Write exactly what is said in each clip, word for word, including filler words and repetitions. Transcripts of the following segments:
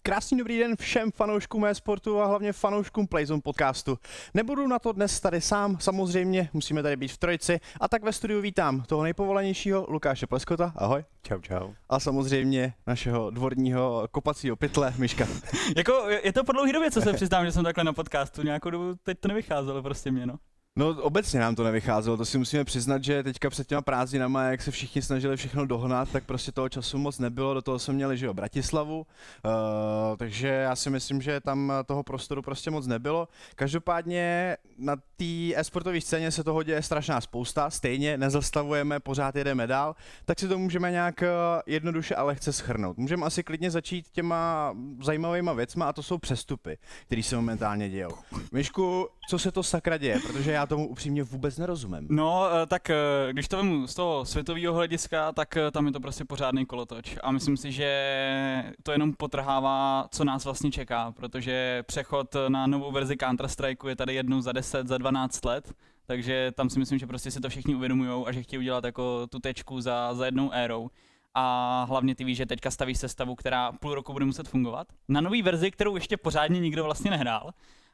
Krásný dobrý den všem fanouškům e-sportu a hlavně fanouškům Playzone podcastu. Nebudu na to dnes tady sám, samozřejmě, musíme tady být v trojici, a tak ve studiu vítám toho nejpovolanějšího Lukáše Pleskota, ahoj. Čau, čau. A samozřejmě našeho dvorního kopacího pytle, Myška. Jako, je to po dlouhý době, co se přiznám, že jsem takhle na podcastu, nějakou dobu teď to nevycházelo prostě mě, no. No obecně nám to nevycházelo, to si musíme přiznat, že teďka před těma prázdninama, jak se všichni snažili všechno dohnat, tak prostě toho času moc nebylo, do toho jsme měli, že jo, Bratislavu, uh, takže já si myslím, že tam toho prostoru prostě moc nebylo. Každopádně na té e-sportové scéně se toho děje strašná spousta, stejně nezastavujeme, pořád jedeme dál, tak si to můžeme nějak jednoduše a lehce shrnout. Můžeme asi klidně začít těma zajímavýma věcma a to jsou přestupy, které se momentálně dějou. Myšku, co se to sakra děje, protože já tomu upřímně vůbec nerozumím. No, tak když to vemu z toho světového hlediska, tak tam je to prostě pořádný kolotoč. A myslím si, že to jenom potrhává, co nás vlastně čeká, protože přechod na novou verzi Counter-Strikeu je tady jednou za deset, za dvanáct let, takže tam si myslím, že prostě si to všichni uvědomujou a že chtějí udělat jako tu tečku za, za jednou érou. A hlavně ty víš, že teďka stavíš sestavu, která půl roku bude muset fungovat. Na nový verzi, kterou ještě pořádně nikdo vlastně nehrál.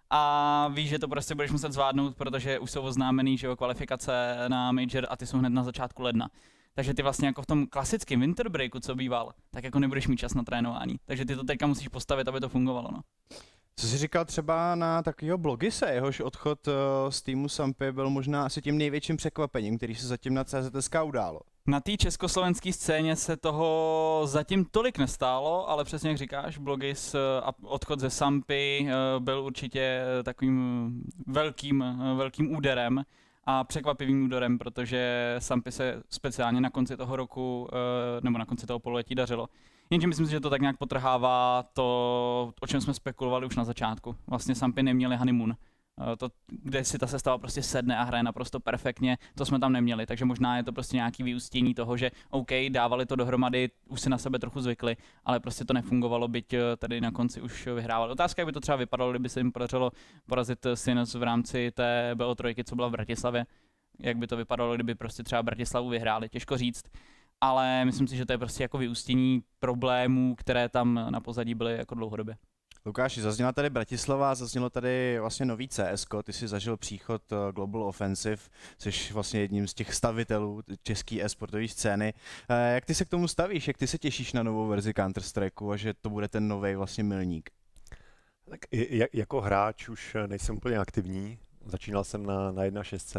A víš, že to prostě budeš muset zvládnout, protože už jsou oznámený, že jo, kvalifikace na Major a ty jsou hned na začátku ledna. Takže ty vlastně jako v tom klasickém winter breaku, co býval, tak jako nebudeš mít čas na trénování. Takže ty to teďka musíš postavit, aby to fungovalo, no. Co jsi říkal třeba na takového Blogise, jehož odchod uh, z týmu Sampy byl možná asi tím největším překvapením, který se zatím na C Z S K událo. Na té československé scéně se toho zatím tolik nestálo, ale přesně jak říkáš, Blogis a odchod ze Sampy byl určitě takovým velkým, velkým úderem a překvapivým úderem, protože Sampy se speciálně na konci toho roku nebo na konci toho pololetí dařilo. Jenže myslím si, že to tak nějak potrhává to, o čem jsme spekulovali už na začátku. Vlastně Sampy neměli honeymoon. To, kde si ta sestava prostě sedne a hraje naprosto perfektně, to jsme tam neměli, takže možná je to prostě nějaký vyústění toho, že OK, dávali to dohromady, už si na sebe trochu zvykli, ale prostě to nefungovalo, byť tady na konci už vyhrávali. Otázka, jak by to třeba vypadalo, kdyby se jim podařilo porazit Sinners v rámci té B O tři, co byla v Bratislavě, jak by to vypadalo, kdyby prostě třeba Bratislavu vyhráli, těžko říct, ale myslím si, že to je prostě jako vyústění problémů, které tam na pozadí byly jako dlouhodobě. Lukáši, zazněla tady Bratislava, zaznělo tady vlastně nový C S ko, ty jsi zažil příchod Global Offensive, jsi vlastně jedním z těch stavitelů české e-sportové scény. Jak ty se k tomu stavíš, jak ty se těšíš na novou verzi Counter-Strikeu a že to bude ten nový vlastně milník? Tak jako hráč už nejsem úplně aktivní, začínal jsem na, na jedna šest,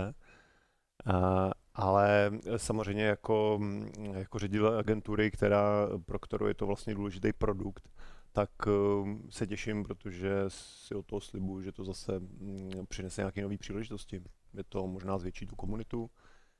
ale samozřejmě jako, jako ředitel agentury, která, pro kterou je to vlastně důležitý produkt, tak se těším, protože si od toho slibuju, že to zase přinese nějaké nové příležitosti. Je to možná zvětší tu komunitu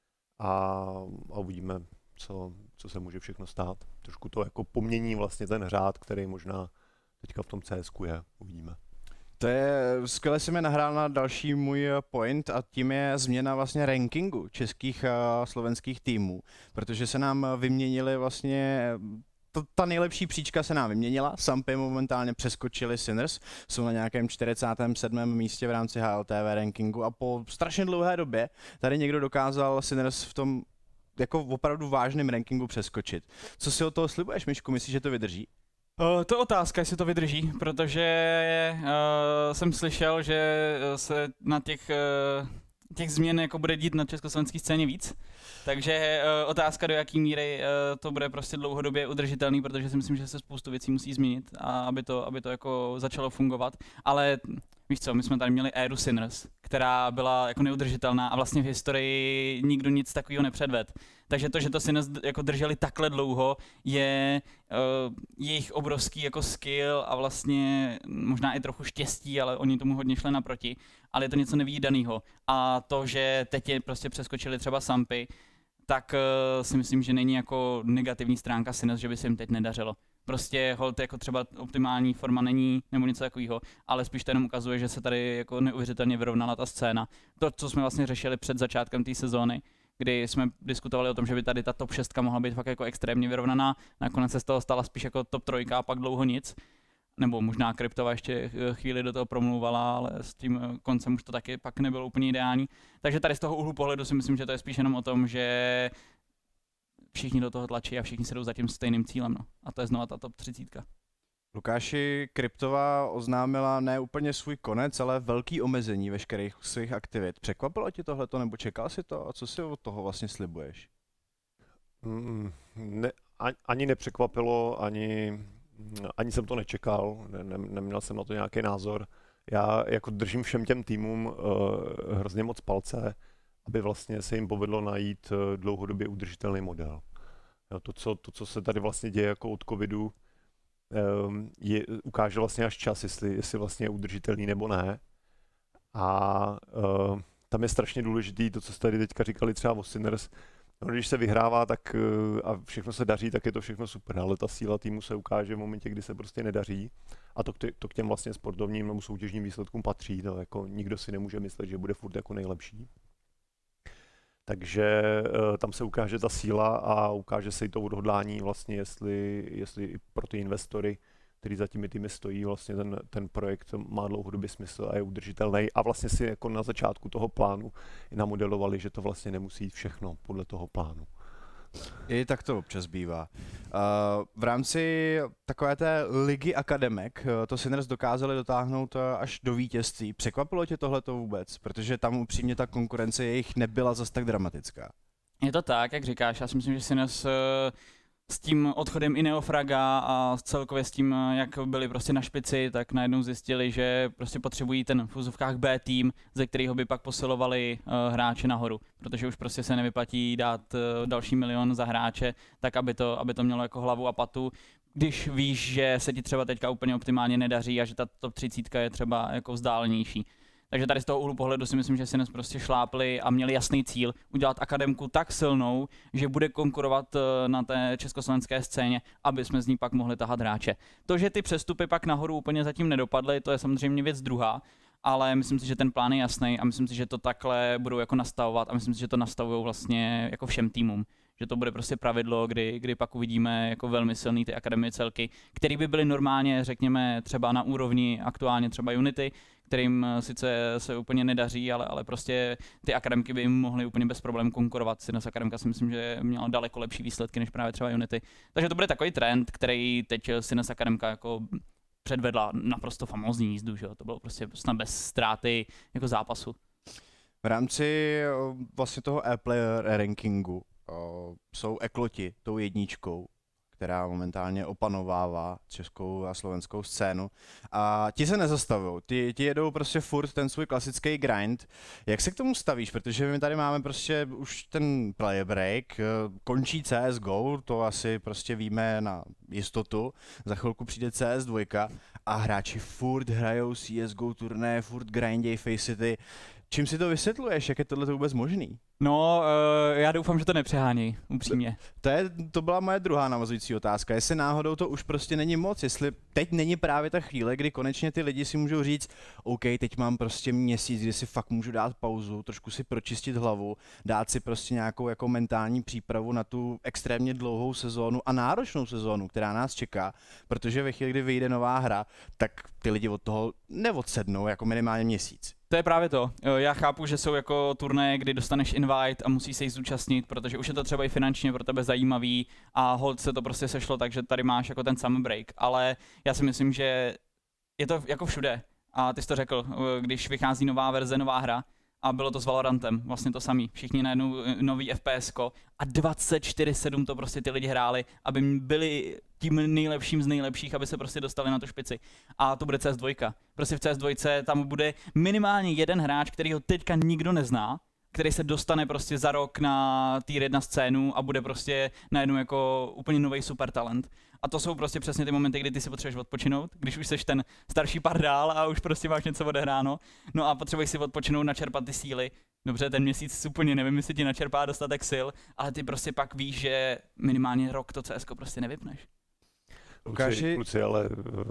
a, a uvidíme, co, co se může všechno stát. Trošku to jako pomění vlastně ten řád, který možná teďka v tom C S ku je. Uvidíme. To je, skvěle si mi nahrál na další můj point a tím je změna vlastně rankingu českých a slovenských týmů, protože se nám vyměnili vlastně To, ta nejlepší příčka se nám vyměnila, Sampy momentálně přeskočili Sinners, jsou na nějakém čtyřicátém sedmém místě v rámci H L T V rankingu a po strašně dlouhé době tady někdo dokázal Sinners v tom jako opravdu vážném rankingu přeskočit. Co si od toho slibuješ, Myšku, myslíš, že to vydrží? Uh, to je otázka, jestli to vydrží, protože uh, jsem slyšel, že se na těch, uh, těch změn jako bude dít na československé scéně víc. Takže uh, otázka, do jaký míry uh, to bude prostě dlouhodobě udržitelný, protože si myslím, že se spoustu věcí musí změnit, a aby to, aby to jako začalo fungovat. Ale víš co, my jsme tady měli éru Sinners, která byla jako neudržitelná a vlastně v historii nikdo nic takového nepředvedl. Takže to, že to Sinners jako drželi takhle dlouho, je uh, jejich obrovský jako skill a vlastně možná i trochu štěstí, ale oni tomu hodně šli naproti. Ale je to něco nevídaného. A to, že teď je prostě přeskočili třeba Sampy, tak uh, si myslím, že není jako negativní stránka Sinners, že by se jim teď nedařilo. Prostě holt jako třeba optimální forma není, nebo něco takového, ale spíš to jenom ukazuje, že se tady jako neuvěřitelně vyrovnala ta scéna. To, co jsme vlastně řešili před začátkem té sezóny, kdy jsme diskutovali o tom, že by tady ta top šest mohla být fakt jako extrémně vyrovnaná, nakonec se z toho stala spíš jako top tři a pak dlouho nic. Nebo možná Kryptova ještě chvíli do toho promlouvala, ale s tím koncem už to taky pak nebylo úplně ideální. Takže tady z toho úhlu pohledu si myslím, že to je spíš jenom o tom, že všichni do toho tlačí a všichni se jdou za tím stejným cílem. No. A to je znova ta top třicítka. Lukáši, Kryptova oznámila ne úplně svůj konec, ale velký omezení veškerých svých aktivit. Překvapilo ti tohleto, nebo čekal si to? A co si od toho vlastně slibuješ? Mm, ne, ani nepřekvapilo, ani, ani jsem to nečekal, ne, ne, neměl jsem na to nějaký názor. Já jako držím všem těm týmům uh, hrozně moc palce, aby vlastně se jim povedlo najít uh, dlouhodobě udržitelný model. Jo, to, co, to, co se tady vlastně děje jako od covidu, um, je, ukáže vlastně až čas, jestli, jestli vlastně je udržitelný nebo ne. A uh, tam je strašně důležitý to, co jste tady teďka říkali třeba o Sinners. No, když se vyhrává tak, a všechno se daří, tak je to všechno super, ale ta síla týmu se ukáže v momentě, kdy se prostě nedaří. A to, to k těm vlastně sportovním nebo soutěžním výsledkům patří. To jako nikdo si nemůže myslet, že bude furt jako nejlepší. Takže tam se ukáže ta síla a ukáže se i to odhodlání vlastně, jestli, jestli pro ty investory, který za těmi týmy stojí, vlastně ten, ten projekt má dlouhodobý smysl a je udržitelný. A vlastně si jako na začátku toho plánu i namodelovali, že to vlastně nemusí jít všechno podle toho plánu. I tak to občas bývá. Uh, v rámci takové té ligy akademek to Sinners dokázali dotáhnout až do vítězství. Překvapilo tě tohleto vůbec? Protože tam upřímně ta konkurence jejich nebyla zas tak dramatická. Je to tak, jak říkáš. Já si myslím, že Sinners uh... s tím odchodem Ineofraga a celkově s tím, jak byli prostě na špici, tak najednou zjistili, že prostě potřebují ten v úzovkách B tým, ze kterého by pak posilovali uh, hráče nahoru, protože už prostě se nevyplatí dát uh, další milion za hráče, tak aby to, aby to mělo jako hlavu a patu. Když víš, že se ti třeba teďka úplně optimálně nedaří a že ta top třicet je třeba jako vzdálenější. Takže tady z toho úhlu pohledu si myslím, že si dnes prostě šlápli a měli jasný cíl udělat akademku tak silnou, že bude konkurovat na té československé scéně, aby jsme z ní pak mohli tahat hráče. To, že ty přestupy pak nahoru úplně zatím nedopadly, to je samozřejmě věc druhá, ale myslím si, že ten plán je jasný a myslím si, že to takhle budou jako nastavovat a myslím si, že to nastavují vlastně jako všem týmům. Že to bude prostě pravidlo, kdy, kdy pak uvidíme jako velmi silný ty akademie celky, které by byly normálně, řekněme, třeba na úrovni aktuálně třeba Unity, kterým sice se úplně nedaří, ale, ale prostě ty akademky by jim mohly úplně bez problémů konkurovat. Sinners akademka si myslím, že měla daleko lepší výsledky než právě třeba Unity. Takže to bude takový trend, který teď Sinners akademka jako předvedla naprosto famózní jízdu, že jo? To bylo prostě snad bez ztráty jako zápasu. V rámci vlastně toho e-player rankingu jsou ekloti tou jedničkou, která momentálně opanovává českou a slovenskou scénu. A ti se nezastavují, ti, ti jedou prostě furt ten svůj klasický grind. Jak se k tomu stavíš? Protože my tady máme prostě už ten player break, končí C S G O, to asi prostě víme na jistotu, za chvilku přijde C S dva a hráči furt hrajou C S G O turné, furt grinděj Faceit. Čím si to vysvětluješ, jak je tohle vůbec možný? No, uh, já doufám, že to nepřehání, upřímně. To, je, to byla moje druhá navazující otázka. Jestli náhodou to už prostě není moc, jestli teď není právě ta chvíle, kdy konečně ty lidi si můžou říct, OK, teď mám prostě měsíc, kdy si fakt můžu dát pauzu, trošku si pročistit hlavu, dát si prostě nějakou jako mentální přípravu na tu extrémně dlouhou sezónu a náročnou sezónu, která nás čeká, protože ve chvíli, kdy vyjde nová hra, tak ty lidi od toho neodsednou jako minimálně měsíc. To je právě to. Já chápu, že jsou jako turnaje, kdy dostaneš invite a musíš se jich zúčastnit, protože už je to třeba i finančně pro tebe zajímavý a hold se to prostě sešlo, takže tady máš jako ten summer break. Ale já si myslím, že je to jako všude. A ty jsi to řekl, když vychází nová verze, nová hra, a bylo to s Valorantem, vlastně to samý. Všichni najednou nový F P S ko a dvacet čtyři sedm to prostě ty lidi hráli, aby byli tím nejlepším z nejlepších, aby se prostě dostali na tu špici. A to bude C S dva. Prostě v C S dva tam bude minimálně jeden hráč, který ho teďka nikdo nezná, který se dostane prostě za rok na tier jedna scénu a bude prostě najednou jako úplně nový super talent. A to jsou prostě přesně ty momenty, kdy ty si potřebuješ odpočinout, když už seš ten starší pardál a už prostě máš něco odehráno. No a potřebuješ si odpočinout, načerpat ty síly. Dobře, ten měsíc úplně nevím, jestli ti načerpá dostatek sil, ale ty prostě pak víš, že minimálně rok to C S ko prostě nevypneš. Kluci, kluci, ale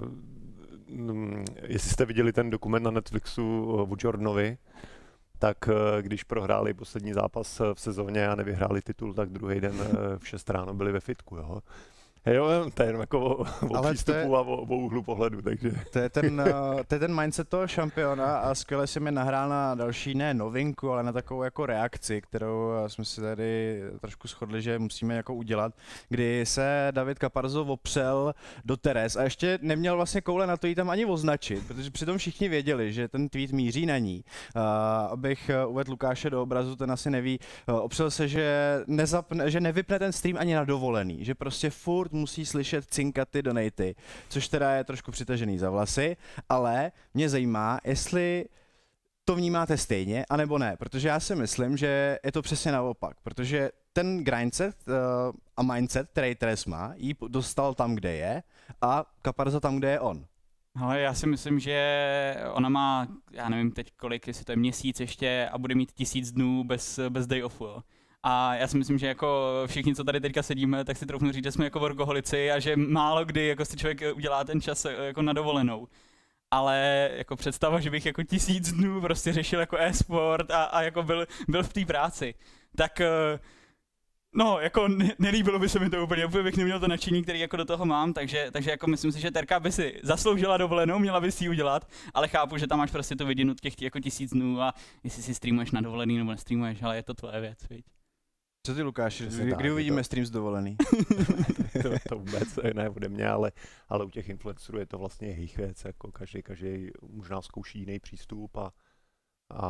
um, jestli jste viděli ten dokument na Netflixu o Jordanovi, tak když prohráli poslední zápas v sezóně a nevyhráli titul, tak druhý den v šest ráno byli ve fitku, jo. Jo, to je jenom jako o, o Ale přístupu to je, a o, o úhlu pohledu, takže... To je, ten, to je ten mindset toho šampiona a skvěle si mi nahrál na další, ne novinku, ale na takovou jako reakci, kterou jsme si tady trošku shodli, že musíme jako udělat, kdy se David Caparzo opřel do Teres a ještě neměl vlastně koule na to jí tam ani označit, protože přitom všichni věděli, že ten tweet míří na ní. Uh, abych uvedl Lukáše do obrazu, ten asi neví, uh, opřel se, že, nezapne, že nevypne ten stream ani na dovolený, že prostě furt musí slyšet cinkat ty donaty, což teda je trošku přitažený za vlasy, ale mě zajímá, jestli to vnímáte stejně, anebo ne, protože já si myslím, že je to přesně naopak, protože ten grindset uh, a mindset, který Teres má, jí dostal tam, kde je a Caparzo tam, kde je on. Ale já si myslím, že ona má, já nevím teď kolik, jestli to je měsíc ještě a bude mít tisíc dnů bez, bez day offu, jo. A já si myslím, že jako všichni, co tady teďka sedíme, tak si troufnu říct, že jsme jako workoholici a že málo kdy jako si člověk udělá ten čas jako na dovolenou. Ale jako představa, že bych jako tisíc dnů prostě řešil jako e-sport a, a jako byl, byl v té práci, tak no, jako ne, nelíbilo by se mi to úplně, úplně bych neměl to nadšení, který jako do toho mám, takže, takže jako myslím si, že Terka by si zasloužila dovolenou, měla by si ji udělat, ale chápu, že tam máš prostě tu vidinu těch jako tisíc dnů a jestli si streamuješ na dovolený nebo nestreamuješ, ale je to tvoje věc, viď? Co ty, Lukáš, kdy, kdy uvidíme to... stream z dovolený? to, to vůbec ne ode mě, ale, ale u těch influencerů je to vlastně jejich věc, jako každý, každý možná zkouší jiný přístup a, a,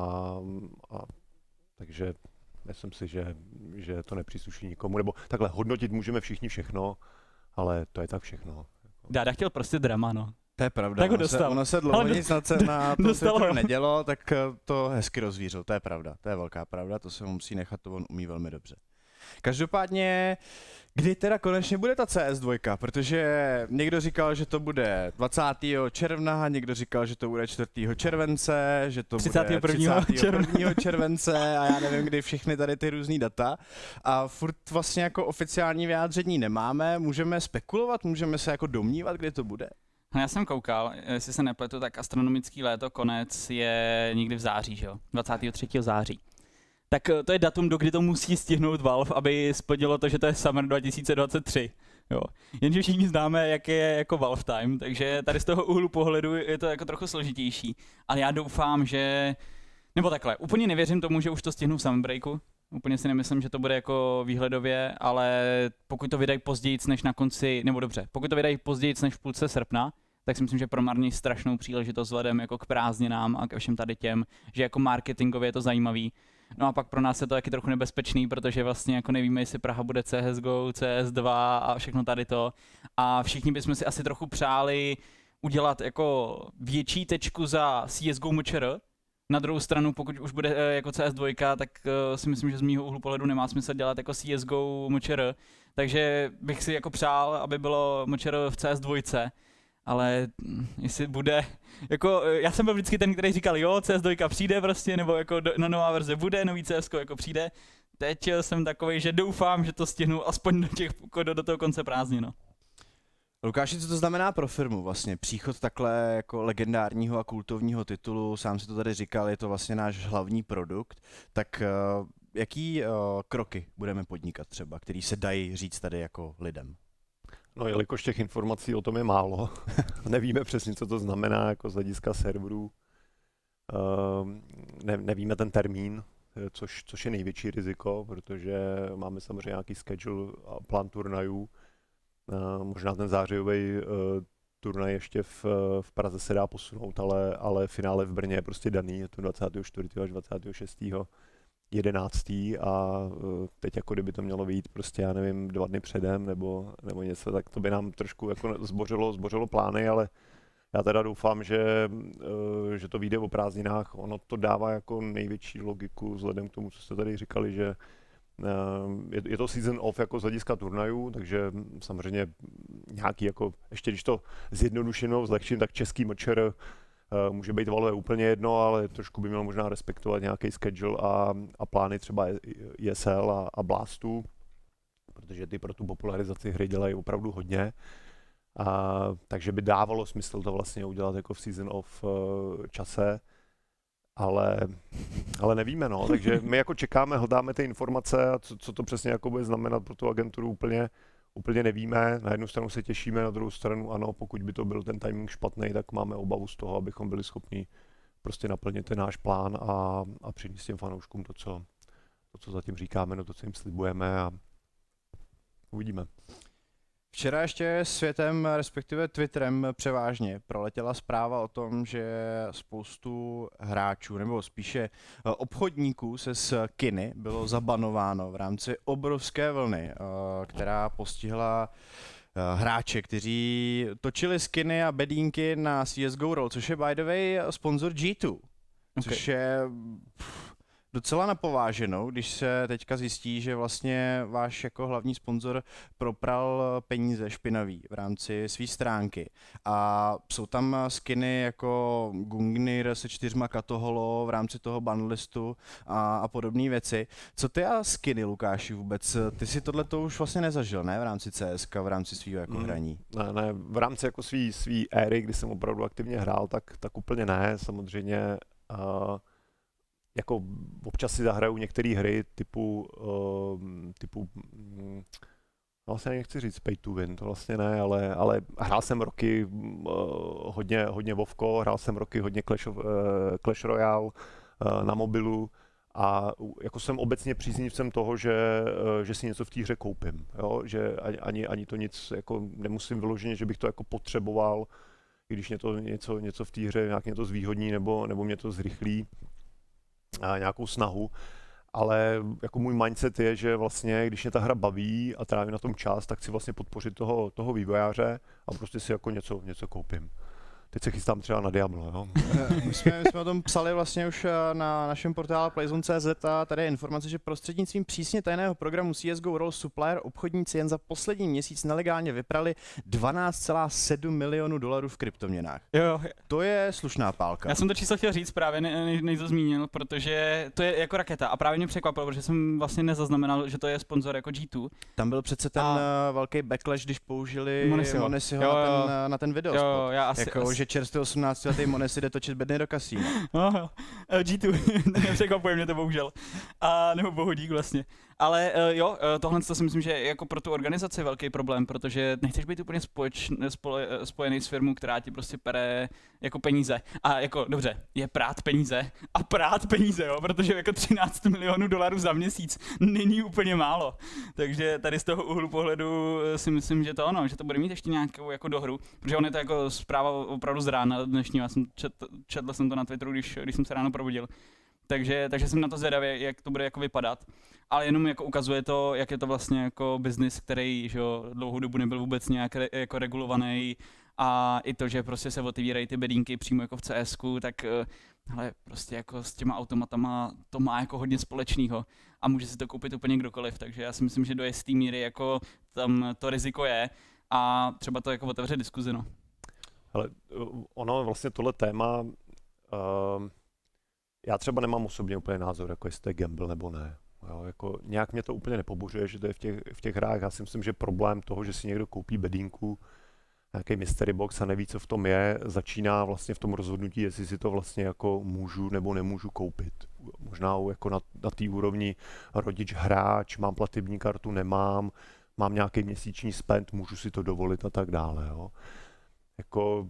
a takže myslím si, že, že to nepřísluší nikomu, nebo takhle hodnotit můžeme všichni všechno, ale to je tak všechno. Dáda chtěl prostě drama, no. To je pravda, tak ho ono, se, ono se dlouho nic na, na to se nedělo, tak to hezky rozvířil, to je pravda, to je velká pravda, to se mu musí nechat, to on umí velmi dobře. Každopádně, kdy teda konečně bude ta C S dva, protože někdo říkal, že to bude dvacátého června, někdo říkal, že to bude čtvrtého července, že to třicátého bude třicátého prvního července a já nevím, kdy všechny tady ty různý data. A furt vlastně jako oficiální vyjádření nemáme, můžeme spekulovat, můžeme se jako domnívat, kdy to bude. Já jsem koukal, jestli se nepletu, tak astronomický léto konec je někdy v září, že jo? dvacátého třetího září. Tak to je datum, do kdy to musí stihnout Valve, aby splnilo to, že to je Summer dva tisíce dvacet tři. Jo. Jenže všichni známe, jak je jako Valve Time, takže tady z toho úhlu pohledu je to jako trochu složitější. Ale já doufám, že... Nebo takhle, úplně nevěřím tomu, že už to stihnu v Summer Breaku. Úplně si nemyslím, že to bude jako výhledově, ale pokud to vydají později než na konci, nebo dobře, pokud to vydají později než v půlce srpna, tak si myslím, že promarní strašnou příležitost vzhledem jako k prázdninám a ke všem tady těm, že jako marketingově je to zajímavý. No a pak pro nás je to taky trochu nebezpečný, protože vlastně jako nevíme, jestli Praha bude C S G O, C S dva a všechno tady to. A všichni bychom si asi trochu přáli udělat jako větší tečku za C S G O M Č R. Na druhou stranu, pokud už bude jako C S dva, tak si myslím, že z mýho úhlu pohledu nemá smysl dělat jako C S G O M Č R. Takže bych si jako přál, aby bylo M Č R v C S dva. Ale jestli bude, jako já jsem byl vždycky ten, který říkal, jo, C S dva přijde prostě, nebo jako do, no, nová verze bude, nový C S jako přijde. Teď jsem takovej, že doufám, že to stihnu aspoň do, těch, do, do toho konce prázdnin, no. Lukáši, co to znamená pro firmu vlastně? Příchod takhle jako legendárního a kultovního titulu, sám si to tady říkal, je to vlastně náš hlavní produkt, tak uh, jaký uh, kroky budeme podnikat třeba, který se dají říct tady jako lidem? No, jelikož těch informací o tom je málo, nevíme přesně, co to znamená jako z hlediska serverů, ne, nevíme ten termín, což, což je největší riziko, protože máme samozřejmě nějaký schedule a plán turnajů. Možná ten zářijový turnaj ještě v, v Praze se dá posunout, ale, ale finále v Brně je prostě daný, je to dvacátého čtvrtého až dvacátého šestého jedenáctého a teď jako kdyby to mělo vyjít prostě, já nevím, dva dny předem nebo, nebo něco, tak to by nám trošku jako zbořilo, zbořilo plány, ale já teda doufám, že, že to vyjde o prázdninách. Ono to dává jako největší logiku vzhledem k tomu, co jste tady říkali, že je, je to season off jako z hlediska turnajů, takže samozřejmě nějaký jako, ještě když to zjednoduším, zlehčím, tak český M Č R Uh, může být Valve úplně jedno, ale trošku by mělo možná respektovat nějaký schedule a, a plány třeba E S L a, a Blastu, protože ty pro tu popularizaci hry dělají opravdu hodně. A, takže by dávalo smysl to vlastně udělat jako v season of uh, čase, ale, ale nevíme, no. Takže my jako čekáme, hledáme ty informace a co, co to přesně jako bude znamenat pro tu agenturu úplně, úplně nevíme, na jednu stranu se těšíme, na druhou stranu ano, pokud by to byl ten timing špatný, tak máme obavu z toho, abychom byli schopni prostě naplnit ten náš plán a, a přinést těm fanouškům to co, to, co zatím říkáme, no to, co jim slibujeme a uvidíme. Včera ještě světem, respektive Twitterem převážně, proletěla zpráva o tom, že spoustu hráčů, nebo spíše obchodníků se skiny bylo zabanováno v rámci obrovské vlny, která postihla hráče, kteří točili skiny a bedínky na C S G O Roll, což je by the way sponzor G dva, což okay. je pff, docela napováženou, když se teďka zjistí, že vlastně váš jako hlavní sponzor propral peníze špinavý v rámci své stránky. A jsou tam skiny jako Gungnir se čtyřma Katoholo v rámci toho banlistu a, a podobné věci. Co ty a skiny, Lukáši, vůbec? Ty si tohleto už vlastně nezažil, ne? V rámci C S K, v rámci svého jako mm, hraní? Ne, ne, v rámci jako svý, svý éry, kdy jsem opravdu aktivně hrál, tak, tak úplně ne. Samozřejmě uh, jako občas si zahraju některé hry typu, uh, typu um, vlastně nechci říct pay to win, to vlastně ne, ale, ale hrál jsem roky uh, hodně, hodně Vovko, hrál jsem roky hodně Clash, of, uh, Clash Royale uh, na mobilu a jako jsem obecně příznivcem toho, že, uh, že si něco v té hře koupím, jo? Že ani, ani to nic jako nemusím vyloženě, že bych to jako potřeboval, i když mě to něco, něco v té hře nějak mě to zvýhodní nebo, nebo mě to zrychlí, a nějakou snahu, ale jako můj mindset je, že vlastně, když mě ta hra baví a trávím na tom čas, tak chci vlastně podpořit toho, toho vývojáře a prostě si jako něco, něco koupím. Teď se chystám třeba na Diablo, jo? My jsme, my jsme o tom psali vlastně už na našem portálu playzone tečka cé zet a tady je informace, že prostřednictvím přísně tajného programu C S G O Roll Supplier obchodníci jen za poslední měsíc nelegálně vyprali dvanáct celá sedm milionů dolarů v kryptoměnách. Jo. To je slušná pálka. Já jsem to číslo chtěl říct právě, ne, než to zmínil, protože to je jako raketa a právě mě překvapilo, protože jsem vlastně nezaznamenal, že to je sponzor jako G dva. Tam byl přece ten a... velký backlash, když použili Monesiho, Monesiho jo, jo. Na, ten, na ten video. Jo, já asi, jako, asi... že čerstvě osmnáctiletý Monesi jde točit bedny do kasína. No, G dva, nepřekvapuje mě to bohužel. A nebo bohudík vlastně. Ale uh, jo, uh, tohle to si myslím, že je jako pro tu organizaci velký problém, protože nechceš být úplně spoječ, spole, spojený s firmou, která ti prostě pere jako peníze. A jako, dobře, je prát peníze a prát peníze, jo, protože jako třináct milionů dolarů za měsíc není úplně málo. Takže tady z toho úhlu pohledu si myslím, že to ono, že to bude mít ještě nějakou jako dohru, protože on je to jako zpráva opravdu z rána dnešního, já jsem čet, četl jsem to na Twitteru, když, když jsem se ráno probudil. Takže, takže jsem na to zvědavý, jak to bude jako vypadat. Ale jenom jako ukazuje to, jak je to vlastně jako biznis, který že jo, dlouhou dobu nebyl vůbec nějak re, jako regulovaný. A i to, že prostě se otevírají ty bedínky přímo jako v CSku, tak hele, prostě jako s těma automatama to má jako hodně společného. A může si to koupit úplně kdokoliv, takže já si myslím, že do jisté míry jako tam to riziko je a třeba to jako otevře diskuzi, no. Ale ono vlastně tohle téma, uh... já třeba nemám osobně úplně názor, jako jestli to je gamble nebo ne. Jo, jako nějak mě to úplně nepobuřuje, že to je v těch, v těch hrách. Já si myslím, že problém toho, že si někdo koupí bedínku, nějaký mystery box a neví, co v tom je, začíná vlastně v tom rozhodnutí, jestli si to vlastně jako můžu nebo nemůžu koupit. Možná jako na, na té úrovni rodič, hráč, mám platební kartu, nemám, mám nějaký měsíční spend, můžu si to dovolit a tak dále. Jo. Jako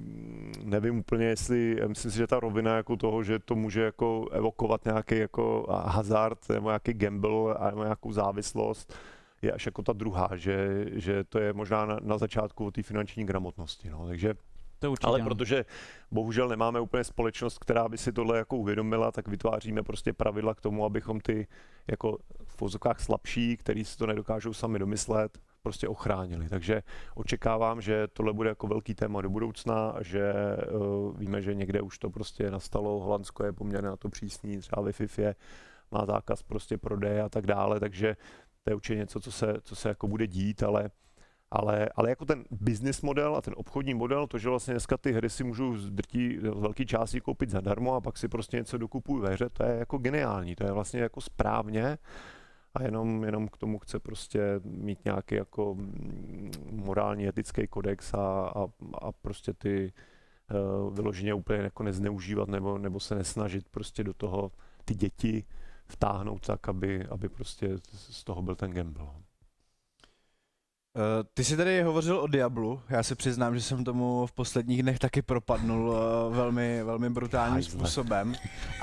nevím úplně, jestli, myslím si, že ta rovina jako toho, že to může jako evokovat nějaký jako hazard nebo nějaký gamble a nějakou závislost, je až jako ta druhá, že, že to je možná na, na začátku o té finanční gramotnosti. No. Takže, to určitě, ale no. Protože bohužel nemáme úplně společnost, která by si tohle jako uvědomila, tak vytváříme prostě pravidla k tomu, abychom ty jako v vozovkách slabší, který si to nedokážou sami domyslet, prostě ochránili. Takže očekávám, že tohle bude jako velký téma do budoucna, že uh, víme, že někde už to prostě nastalo, Holandsko je poměrně na to přísný, třeba ve FIFA má zákaz prostě prodeje a tak dále, takže to je určitě něco, co se, co se jako bude dít, ale, ale, ale jako ten business model a ten obchodní model, to, že vlastně dneska ty hry si můžu z drtí, z velké části koupit zadarmo a pak si prostě něco dokupuju ve hře, to je jako geniální, to je vlastně jako správně. A jenom, jenom k tomu chce prostě mít nějaký jako morální, etický kodex a, a, a prostě ty uh, vyloženě úplně jako nezneužívat nebo, nebo se nesnažit prostě do toho ty děti vtáhnout tak, aby, aby prostě z toho byl ten gamble. Uh, ty jsi tady hovořil o Diablu, já se přiznám, že jsem tomu v posledních dnech taky propadnul uh, velmi, velmi brutálním Hajzle. způsobem.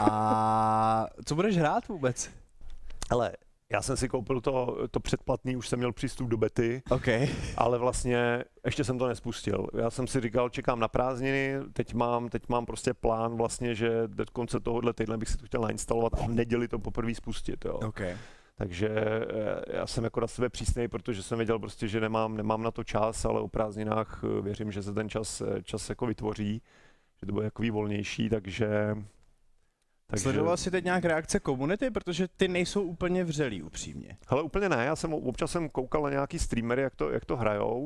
A co budeš hrát vůbec? Ale já jsem si koupil to, to předplatný, už jsem měl přístup do bety, Okay. ale vlastně ještě jsem to nespustil. Já jsem si říkal, čekám na prázdniny, teď mám, teď mám prostě plán vlastně, že do konce tohohle týdne bych si to chtěl nainstalovat a v neděli to poprvé spustit. Jo. Okay. Takže já jsem jako na sebe přísnej, protože jsem věděl prostě, že nemám, nemám na to čas, ale o prázdninách věřím, že se ten čas, čas jako vytvoří, že to bude jako volnější, takže... takže... Sledoval jsi teď nějak reakce komunity, protože ty nejsou úplně vřelý, upřímně. Hele, úplně ne, já jsem občas jsem koukal na nějaký streamery, jak to, jak to hrajou,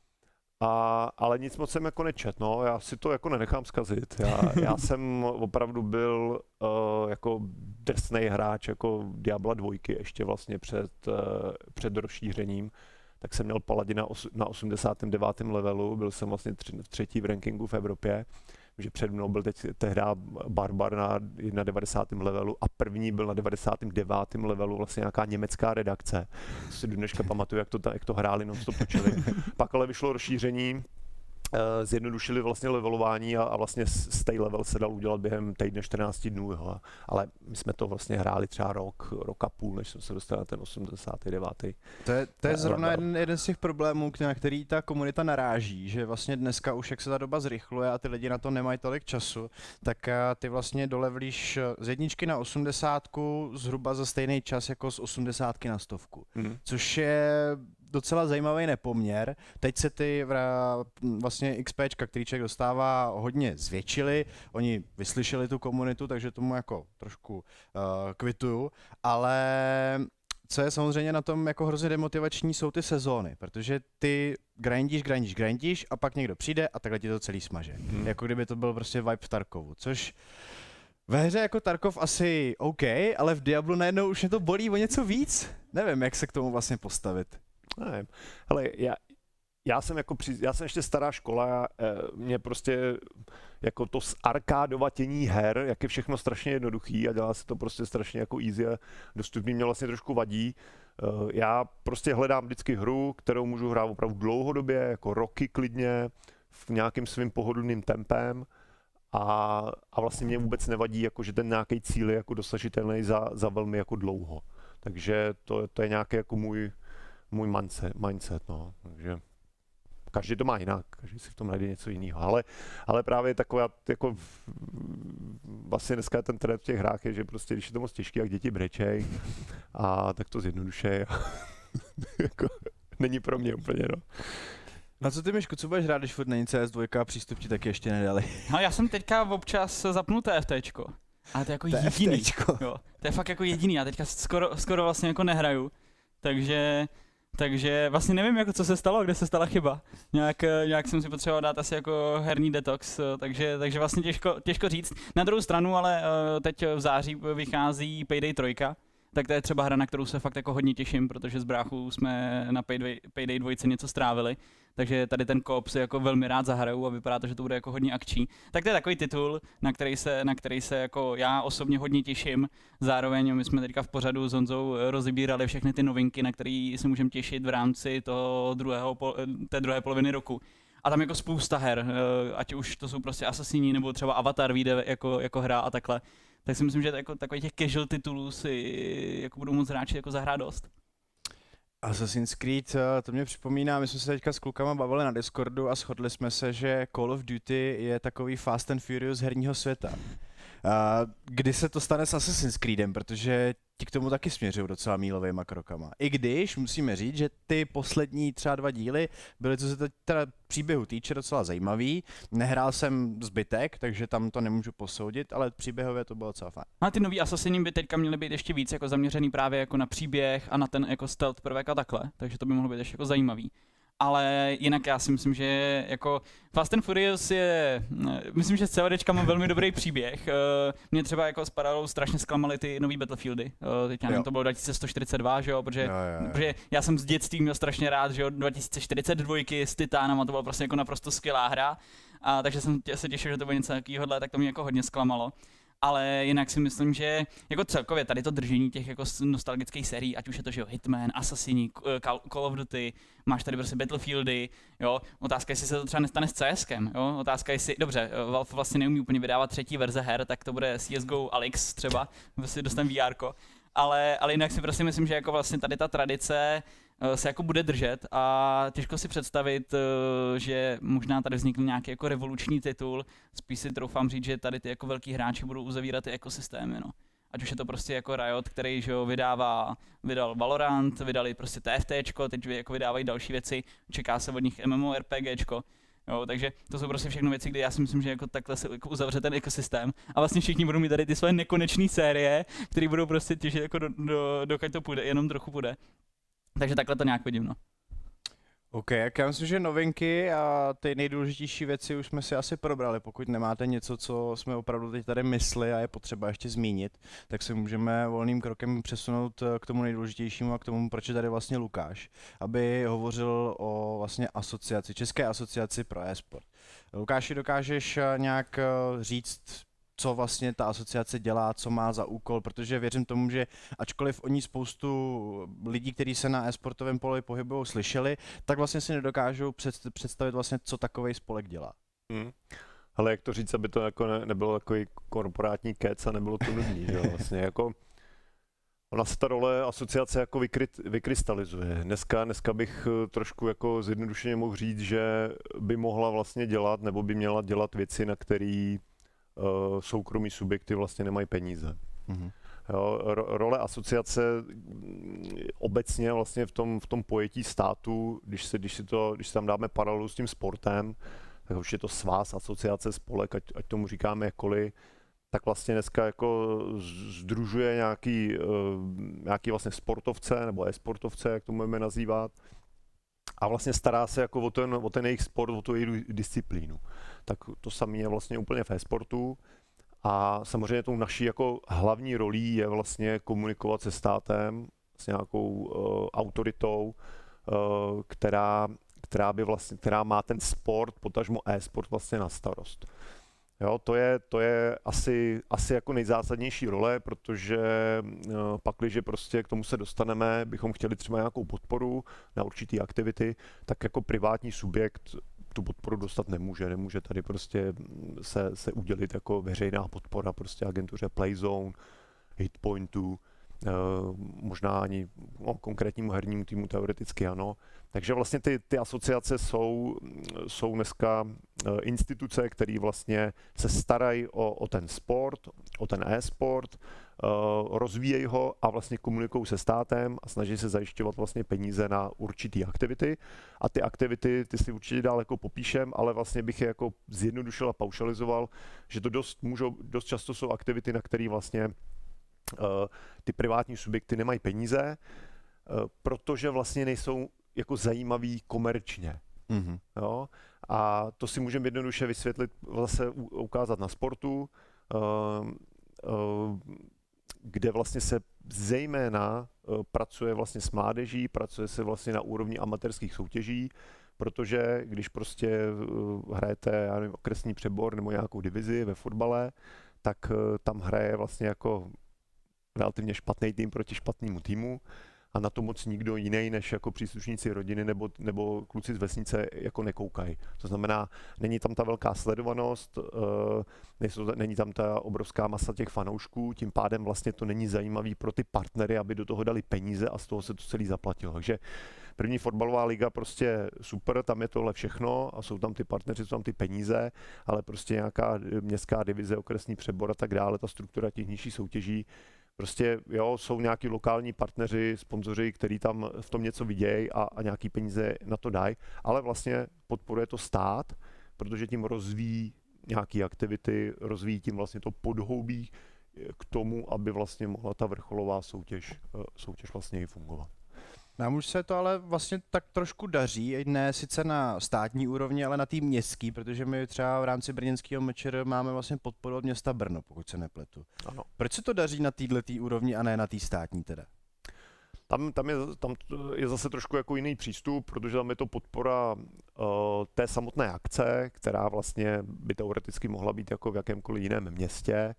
a, ale nic moc jsem jako nečet, no, já si to jako nenechám zkazit. Já, já jsem opravdu byl uh, jako drsnej hráč jako Diabla dvojky ještě vlastně před, uh, před rozšířením, tak jsem měl Paladina os, na osmdesátém devátém levelu, byl jsem vlastně tři, třetí v rankingu v Evropě, že před mnou byl teď tehdy Barbar na devadesátém levelu a první byl na devadesátém devátém levelu vlastně nějaká německá redakce. Si do dneška pamatuju, jak to, jak to hráli, non-stop točili. Pak ale vyšlo rozšíření, zjednodušili vlastně levelování a, a vlastně stay level se dal udělat během týdne čtrnáct dnů. Jo. Ale my jsme to vlastně hráli třeba rok, rok a půl, než jsem se dostal na ten osmdesátý devátý. To je, to je zrovna jeden, jeden z těch problémů, na který ta komunita naráží, že vlastně dneska už jak se ta doba zrychluje a ty lidi na to nemají tolik času, tak ty vlastně dolevlíš z jedničky na osmdesátku zhruba za stejný čas jako z osmdesátky na stovku. Mm. Což je docela zajímavý nepoměr. Teď se ty vlastně XPčka, který člověk dostává, hodně zvětšily. Oni vyslyšeli tu komunitu, takže tomu jako trošku uh, kvituju. Ale co je samozřejmě na tom jako hrozně demotivační, jsou ty sezóny, protože ty grindíš, grindíš, grindíš a pak někdo přijde a takhle ti to celý smaže. Hmm. Jako kdyby to byl prostě vibe v Tarkovu, což ve hře jako Tarkov asi OK, ale v Diablu najednou už mě to bolí o něco víc. Nevím, jak se k tomu vlastně postavit. Ne, hele, já, já jsem jako, při, já jsem ještě stará škola, mě prostě jako to zarkádovatění her, jak je všechno strašně jednoduchý a dělá se to prostě strašně jako easy a dostupný, mě vlastně trošku vadí. Já prostě hledám vždycky hru, kterou můžu hrát opravdu dlouhodobě, jako roky klidně, v nějakým svým pohodlným tempem a, a vlastně mě vůbec nevadí, jako, že ten nějaký cíl je jako dosažitelný za, za velmi jako dlouho. Takže to, to je nějaký jako můj můj mindset, mindset, no, takže každý to má jinak, každý si v tom najde něco jiného, ale, ale právě taková, jako vlastně dneska ten trend v těch hrách je, že prostě, když je to moc těžký, jak děti brečej, a tak to zjednodušej, jako není pro mě úplně, no. Na co ty, Myšku, co budeš hrát, když furt není C S dva a přístup ti taky ještě nedali? No, já jsem teďka občas zapnul TFTčko, ale to je jako jediný, jo, to je fakt jako jediný, já teďka skoro, skoro vlastně jako nehraju, takže Takže vlastně nevím, jako, co se stalo, kde se stala chyba. Nějak, nějak jsem si potřeboval dát asi jako herní detox, takže, takže vlastně těžko, těžko říct. Na druhou stranu, ale teď v září vychází Payday tři, tak to je třeba hra, na kterou se fakt jako hodně těším, protože s bráchou jsme na Payday, Payday dva něco strávili, takže tady ten koop si jako velmi rád zahraju a vypadá to, že to bude jako hodně akční. Tak to je takový titul, na který se, na který se jako já osobně hodně těším. Zároveň my jsme teďka v pořadu s Honzou rozebírali všechny ty novinky, na které se můžeme těšit v rámci toho druhého, té druhé poloviny roku. A tam jako spousta her, ať už to jsou prostě Assassini nebo třeba Avatar vyjde jako, jako hra a takhle. Tak si myslím, že jako takových těch casual titulů si jako budou moc hráči jako zahrát dost. Assassin's Creed, to mě připomíná, my jsme se teďka s klukama bavili na Discordu a shodli jsme se, že Call of Duty je takový Fast and Furious herního světa. Kdy se to stane s Assassin's Creedem, protože ti k tomu taky směřují docela mílovejma krokama. I když musíme říct, že ty poslední třeba dva díly byly, co se teda příběhu týče, docela zajímavý. Nehrál jsem zbytek, takže tam to nemůžu posoudit, ale příběhově to bylo docela fajn. A ty nový Assassini by teďka měly být ještě víc jako zaměřený právě jako na příběh a na ten jako stealth prvek a takhle, takže to by mohlo být ještě jako zajímavý. Ale jinak já si myslím, že jako Fast and Furious je, myslím, že CODčka má velmi dobrý příběh. Mě třeba jako s paralelou strašně zklamaly ty nový Battlefieldy. Teď já nevím, to bylo dva tisíce sto čtyřicet dva, že jo, protože, jo, jo, jo. protože já jsem z dětství měl strašně rád, že jo, dva tisíce čtyřicet dva s Titánama, to byla prostě jako naprosto skvělá hra. A takže jsem se těšil, že to bude něco takového, tak to mě jako hodně zklamalo. ale jinak si myslím, že jako celkově tady to držení těch jako nostalgických sérií, ať už je to, že jo, Hitman, Assassini, Call of Duty, máš tady prostě Battlefieldy, jo, otázka, jestli se to třeba nestane s CSkem, jo, otázka, jestli, dobře, Valve vlastně neumí úplně vydávat třetí verze her, tak to bude C S G O Alyx třeba, vlastně dostane V R ko, ale, ale jinak si prostě myslím, že jako vlastně tady ta tradice se jako bude držet a těžko si představit, že možná tady vznikne nějaký jako revoluční titul, spíš si troufám říct, že tady ty jako velký hráči budou uzavírat ty ekosystémy, no. Ať už je to prostě jako Riot, který že jo, vydává, vydal Valorant, vydali prostě TFTčko, teď jako vydávají další věci, čeká se od nich MMORPGčko. Jo, takže to jsou prostě všechno věci, kde já si myslím, že jako takhle se jako uzavře ten ekosystém a vlastně všichni budou mít tady ty své nekonečné série, které budou prostě těžit jako do, do, dokud to půjde, jenom trochu půjde. Takže takhle to nějak vidím, no. OK, jak já myslím, že novinky a ty nejdůležitější věci už jsme si asi probrali. Pokud nemáte něco, co jsme opravdu teď tady mysli a je potřeba ještě zmínit, tak se můžeme volným krokem přesunout k tomu nejdůležitějšímu a k tomu, proč je tady vlastně Lukáš, aby hovořil o vlastně asociaci, České asociaci pro e-sport. Lukáši, dokážeš nějak říct, co vlastně ta asociace dělá, co má za úkol, protože věřím tomu, že ačkoliv oni spoustu lidí, kteří se na e-sportovém poli pohybují, slyšeli, tak vlastně si nedokážou představit vlastně, co takovej spolek dělá. Hmm. Ale jak to říct, aby to jako ne, nebylo takový korporátní kec a nebylo to nudný, že vlastně jako ona se ta role asociace jako vykryt, vykrystalizuje. Dneska, dneska bych trošku jako zjednodušeně mohl říct, že by mohla vlastně dělat, nebo by měla dělat věci, na který Uh, soukromí subjekty vlastně nemají peníze. Mm-hmm. Jo, ro, role asociace obecně vlastně v tom, v tom pojetí státu, když, se, když, si to, když si tam dáme paralelu s tím sportem, tak už je to svaz, asociace, spolek, ať, ať tomu říkáme jakkoliv, tak vlastně dneska jako sdružuje nějaký, uh, nějaký vlastně sportovce nebo e-sportovce, jak to můžeme nazývat, a vlastně stará se jako o ten, o ten jejich sport, o tu jejich disciplínu. Tak to samé je vlastně úplně v e-sportu a samozřejmě tou naší jako hlavní rolí je vlastně komunikovat se státem, s nějakou uh, autoritou, uh, která, která, by vlastně, která má ten sport, potažmo e-sport vlastně na starost. Jo, to je, to je asi, asi jako nejzásadnější role, protože uh, pakliže prostě k tomu se dostaneme, bychom chtěli třeba nějakou podporu na určitý aktivity, tak jako privátní subjekt tu podporu dostat nemůže. Nemůže tady prostě se, se udělit jako veřejná podpora prostě agentuře Playzone, Hitpointu, uh, možná ani no, konkrétnímu hernímu týmu teoreticky ano. Takže vlastně ty, ty asociace jsou, jsou dneska uh, instituce, které vlastně se starají o, o ten sport, o ten e-sport, uh, rozvíjejí ho a vlastně komunikují se státem a snaží se zajišťovat vlastně peníze na určitý aktivity. A ty aktivity, ty si určitě dál jako popíšem, ale vlastně bych je jako zjednodušil a paušalizoval, že to dost, můžou, dost často jsou aktivity, na které vlastně uh, ty privátní subjekty nemají peníze, uh, protože vlastně nejsou jako zajímavý komerčně. Mm-hmm. Jo? A to si můžeme jednoduše vysvětlit, zase ukázat na sportu, uh, uh, kde vlastně se zejména uh, pracuje vlastně s mládeží, pracuje se vlastně na úrovni amatérských soutěží, protože když prostě uh, hrajete, já nevím, okresní přebor nebo nějakou divizi ve fotbale, tak uh, tam hraje vlastně jako relativně špatný tým proti špatnému týmu. A na to moc nikdo jiný než jako příslušníci rodiny nebo, nebo kluci z vesnice jako nekoukají. To znamená, není tam ta velká sledovanost, nejsou, není tam ta obrovská masa těch fanoušků, tím pádem vlastně to není zajímavý pro ty partnery, aby do toho dali peníze a z toho se to celý zaplatilo. Takže první fotbalová liga prostě super, tam je tohle všechno a jsou tam ty partneři, jsou tam ty peníze, ale prostě nějaká městská divize, okresní přebor a tak dále, ta struktura těch nižších soutěží, prostě jo, jsou nějaký lokální partneři, sponzoři, kteří tam v tom něco vidějí a, a nějaký peníze na to dají, ale vlastně podporuje to stát, protože tím rozvíjí nějaké aktivity, rozvíjí tím vlastně to podhoubí k tomu, aby vlastně mohla ta vrcholová soutěž, soutěž vlastně i fungovat. Nám už se to ale vlastně tak trošku daří, ne sice na státní úrovni, ale na té městský, protože my třeba v rámci brněnského mečer máme vlastně podporu od města Brno, pokud se nepletu. Ano. Proč se to daří na této úrovni a ne na té státní teda? Tam, tam, je, tam je zase trošku jako jiný přístup, protože tam je to podpora uh, té samotné akce, která vlastně by teoreticky mohla být jako v jakémkoliv jiném městě.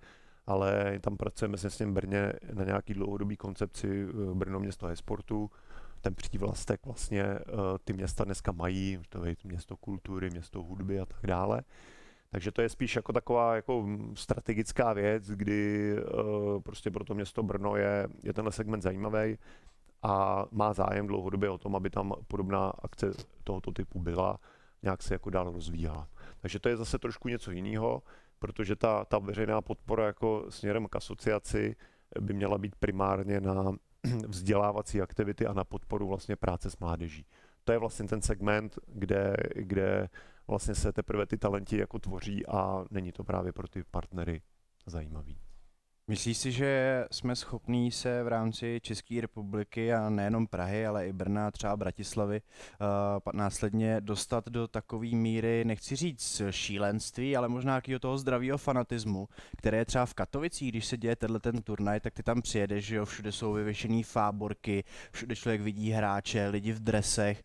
ale tam pracujeme s v Brně na nějaký dlouhodobý koncepci Brno město e-sportu. Ten přívlastek vlastně ty města dneska mají, to je město kultury, město hudby a tak dále. Takže to je spíš jako taková jako strategická věc, kdy prostě pro to město Brno je, je tenhle segment zajímavý a má zájem dlouhodobě o tom, aby tam podobná akce tohoto typu byla, nějak se jako dál rozvíjela. Takže to je zase trošku něco jiného, protože ta, ta veřejná podpora jako směrem k asociaci by měla být primárně na vzdělávací aktivity a na podporu vlastně práce s mládeží. To je vlastně ten segment, kde, kde vlastně se teprve ty talenti jako tvoří a není to právě pro ty partnery zajímavý. Myslíš si, že jsme schopní se v rámci České republiky a nejenom Prahy, ale i Brna, třeba Bratislavy, uh, následně dostat do takové míry, nechci říct šílenství, ale možná nějakého toho zdravého fanatismu, které je třeba v Katovicích, když se děje tenhle ten turnaj, tak ty tam přijedeš, že jo, všude jsou vyvěšený fáborky, všude člověk vidí hráče, lidi v dresech.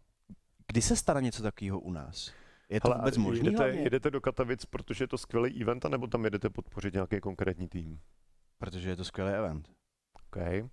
Kdy se stane něco takového u nás? Je to Hele, vůbec možný? Jedete, jedete do Katovic, protože je to skvělý event, nebo tam jedete podpořit nějaký konkrétní tým? Protože je to skvělý event. Okay.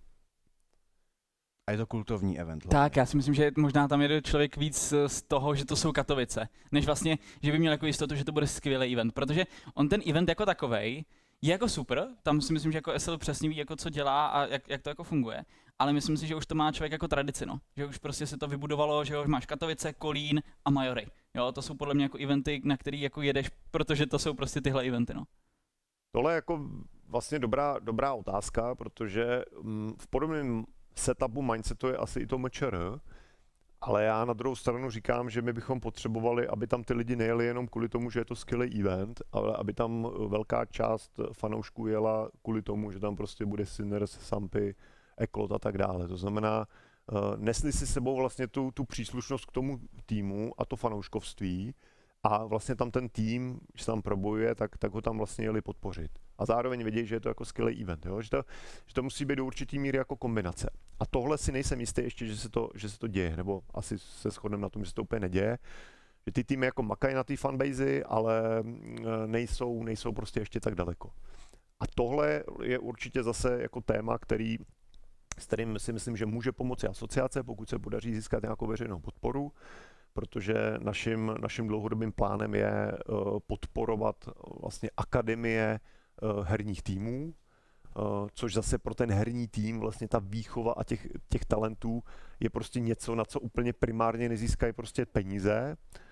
A je to kultovní event. Hlavně. Tak, já si myslím, že možná tam jede člověk víc z toho, že to jsou Katovice, než vlastně, že by měl jako jistotu, že to bude skvělý event, protože on ten event jako takovej je jako super, tam si myslím, že jako S L přesně ví, jako co dělá a jak, jak to jako funguje, ale myslím si, že už to má člověk jako tradici, no. Že už prostě se to vybudovalo, že už máš Katovice, Kolín a Majory. Jo, to jsou podle mě jako eventy, na který jako jedeš, protože to jsou prostě tyhle eventy, no. Tohle je jako vlastně dobrá, dobrá otázka, protože mm, v podobném setupu mindsetu je asi i to M Č R, ale já na druhou stranu říkám, že my bychom potřebovali, aby tam ty lidi nejeli jenom kvůli tomu, že je to skvělý event, ale aby tam velká část fanoušků jela kvůli tomu, že tam prostě bude Sinners, Sampy, Eklot a tak dále. To znamená, uh, nesli si sebou vlastně tu, tu příslušnost k tomu týmu a to fanouškovství a vlastně tam ten tým, když se tam probojuje, tak, tak ho tam vlastně jeli podpořit. A zároveň vědět, že je to jako skvělý event, jo? Že, to, že to musí být do určitý míry jako kombinace. A tohle si nejsem jistý ještě, že se to, že se to děje, nebo asi se shodneme na tom, že se to úplně neděje. Že ty týmy jako makají na té fanbase, ale nejsou, nejsou prostě ještě tak daleko. A tohle je určitě zase jako téma, který, s kterým si myslím, že může pomoci asociace, pokud se podaří získat nějakou veřejnou podporu, protože naším, naším dlouhodobým plánem je uh, podporovat vlastně akademie uh, herních týmů, uh, což zase pro ten herní tým vlastně ta výchova a těch, těch talentů je prostě něco, na co úplně primárně nezískají prostě peníze.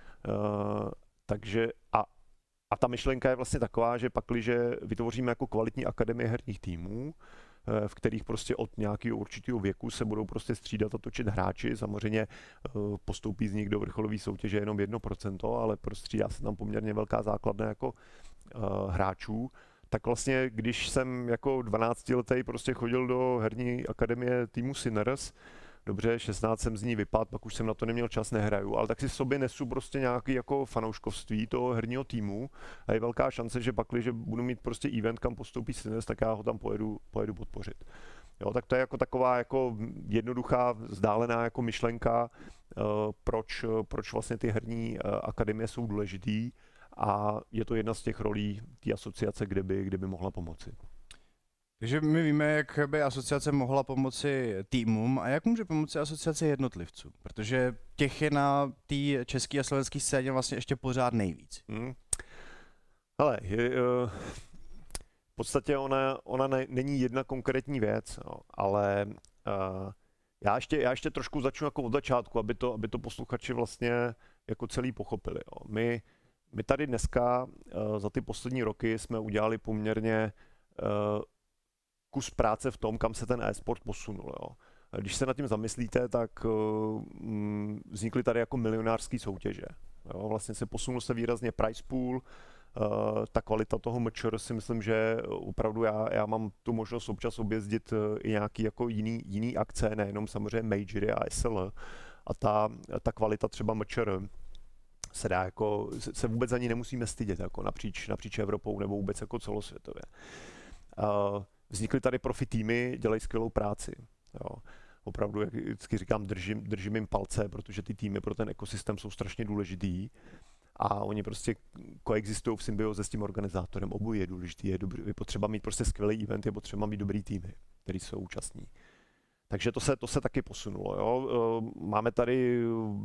Uh, takže a, a ta myšlenka je vlastně taková, že pakliže vytvoříme jako kvalitní akademie herních týmů, v kterých prostě od nějakého určitého věku se budou prostě střídat a točit hráči. Samozřejmě postoupí z nich do vrcholové soutěže jenom jedno procento, ale prostřídá se tam poměrně velká základna jako uh, hráčů. Tak vlastně, když jsem jako dvanáctiletý prostě chodil do herní akademie týmu Sinners, dobře, šestnáct jsem z ní vypadl, pak už jsem na to neměl čas, nehraju, ale tak si v sobě nesu prostě nějaký jako fanouškovství toho herního týmu a je velká šance, že pak, když budu mít prostě event, kam postoupí Sinners, tak já ho tam pojedu, pojedu podpořit. Jo, tak to je jako taková jako jednoduchá, vzdálená jako myšlenka, uh, proč, proč vlastně ty herní uh, akademie jsou důležitý a je to jedna z těch rolí té asociace, kde by, kde by mohla pomoci. Takže my víme, jak by asociace mohla pomoci týmům a jak může pomoci asociace jednotlivců, protože těch je na té české a slovenské scéně vlastně ještě pořád nejvíc. Hmm. Hele, je, uh, v podstatě ona, ona ne, není jedna konkrétní věc, no, ale uh, já, ještě, já ještě trošku začnu jako od začátku, aby to, aby to posluchači vlastně jako celý pochopili. Jo. My, my tady dneska uh, za ty poslední roky jsme udělali poměrně uh, kus práce v tom, kam se ten e-sport posunul. Jo. Když se nad tím zamyslíte, tak uh, vznikly tady jako milionářské soutěže. Jo. Vlastně se posunul se výrazně prize pool, uh, ta kvalita toho M Č R si myslím, že opravdu já, já mám tu možnost občas objezdit uh, i nějaký jako jiný, jiný akce, nejenom samozřejmě majory a S L, a ta, ta kvalita třeba M Č R se dá jako, se vůbec za ní nemusíme stydět jako napříč, napříč Evropou nebo vůbec jako celosvětově. Uh, Vznikly tady profi týmy, dělají skvělou práci. Jo. Opravdu, jak vždycky říkám, držím, držím jim palce, protože ty týmy pro ten ekosystém jsou strašně důležitý. a oni prostě koexistují v symbioze s tím organizátorem. Obojí je důležitý, je, dobrý, je potřeba mít prostě skvělý event, je potřeba mít dobrý týmy, který jsou účastní. Takže to se, to se taky posunulo. Jo. Máme tady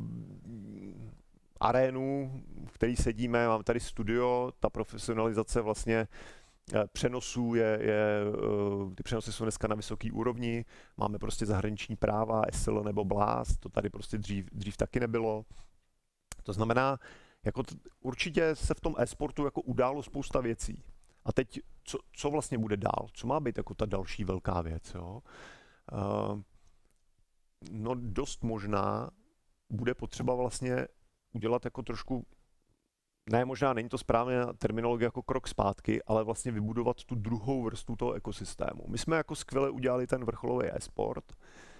arénu, v který sedíme, máme tady studio, ta profesionalizace vlastně přenosů je, je, ty přenosy jsou dneska na vysoké úrovni, máme prostě zahraniční práva, S L nebo Blast, to tady prostě dřív, dřív taky nebylo. To znamená, jako t- určitě se v tom e-sportu jako událo spousta věcí. A teď, co, co vlastně bude dál? Co má být jako ta další velká věc? Jo? Uh, no dost možná bude potřeba vlastně udělat jako trošku, ne, možná není to správně terminologie jako krok zpátky, ale vlastně vybudovat tu druhou vrstvu toho ekosystému. My jsme jako skvěle udělali ten vrcholový e-sport,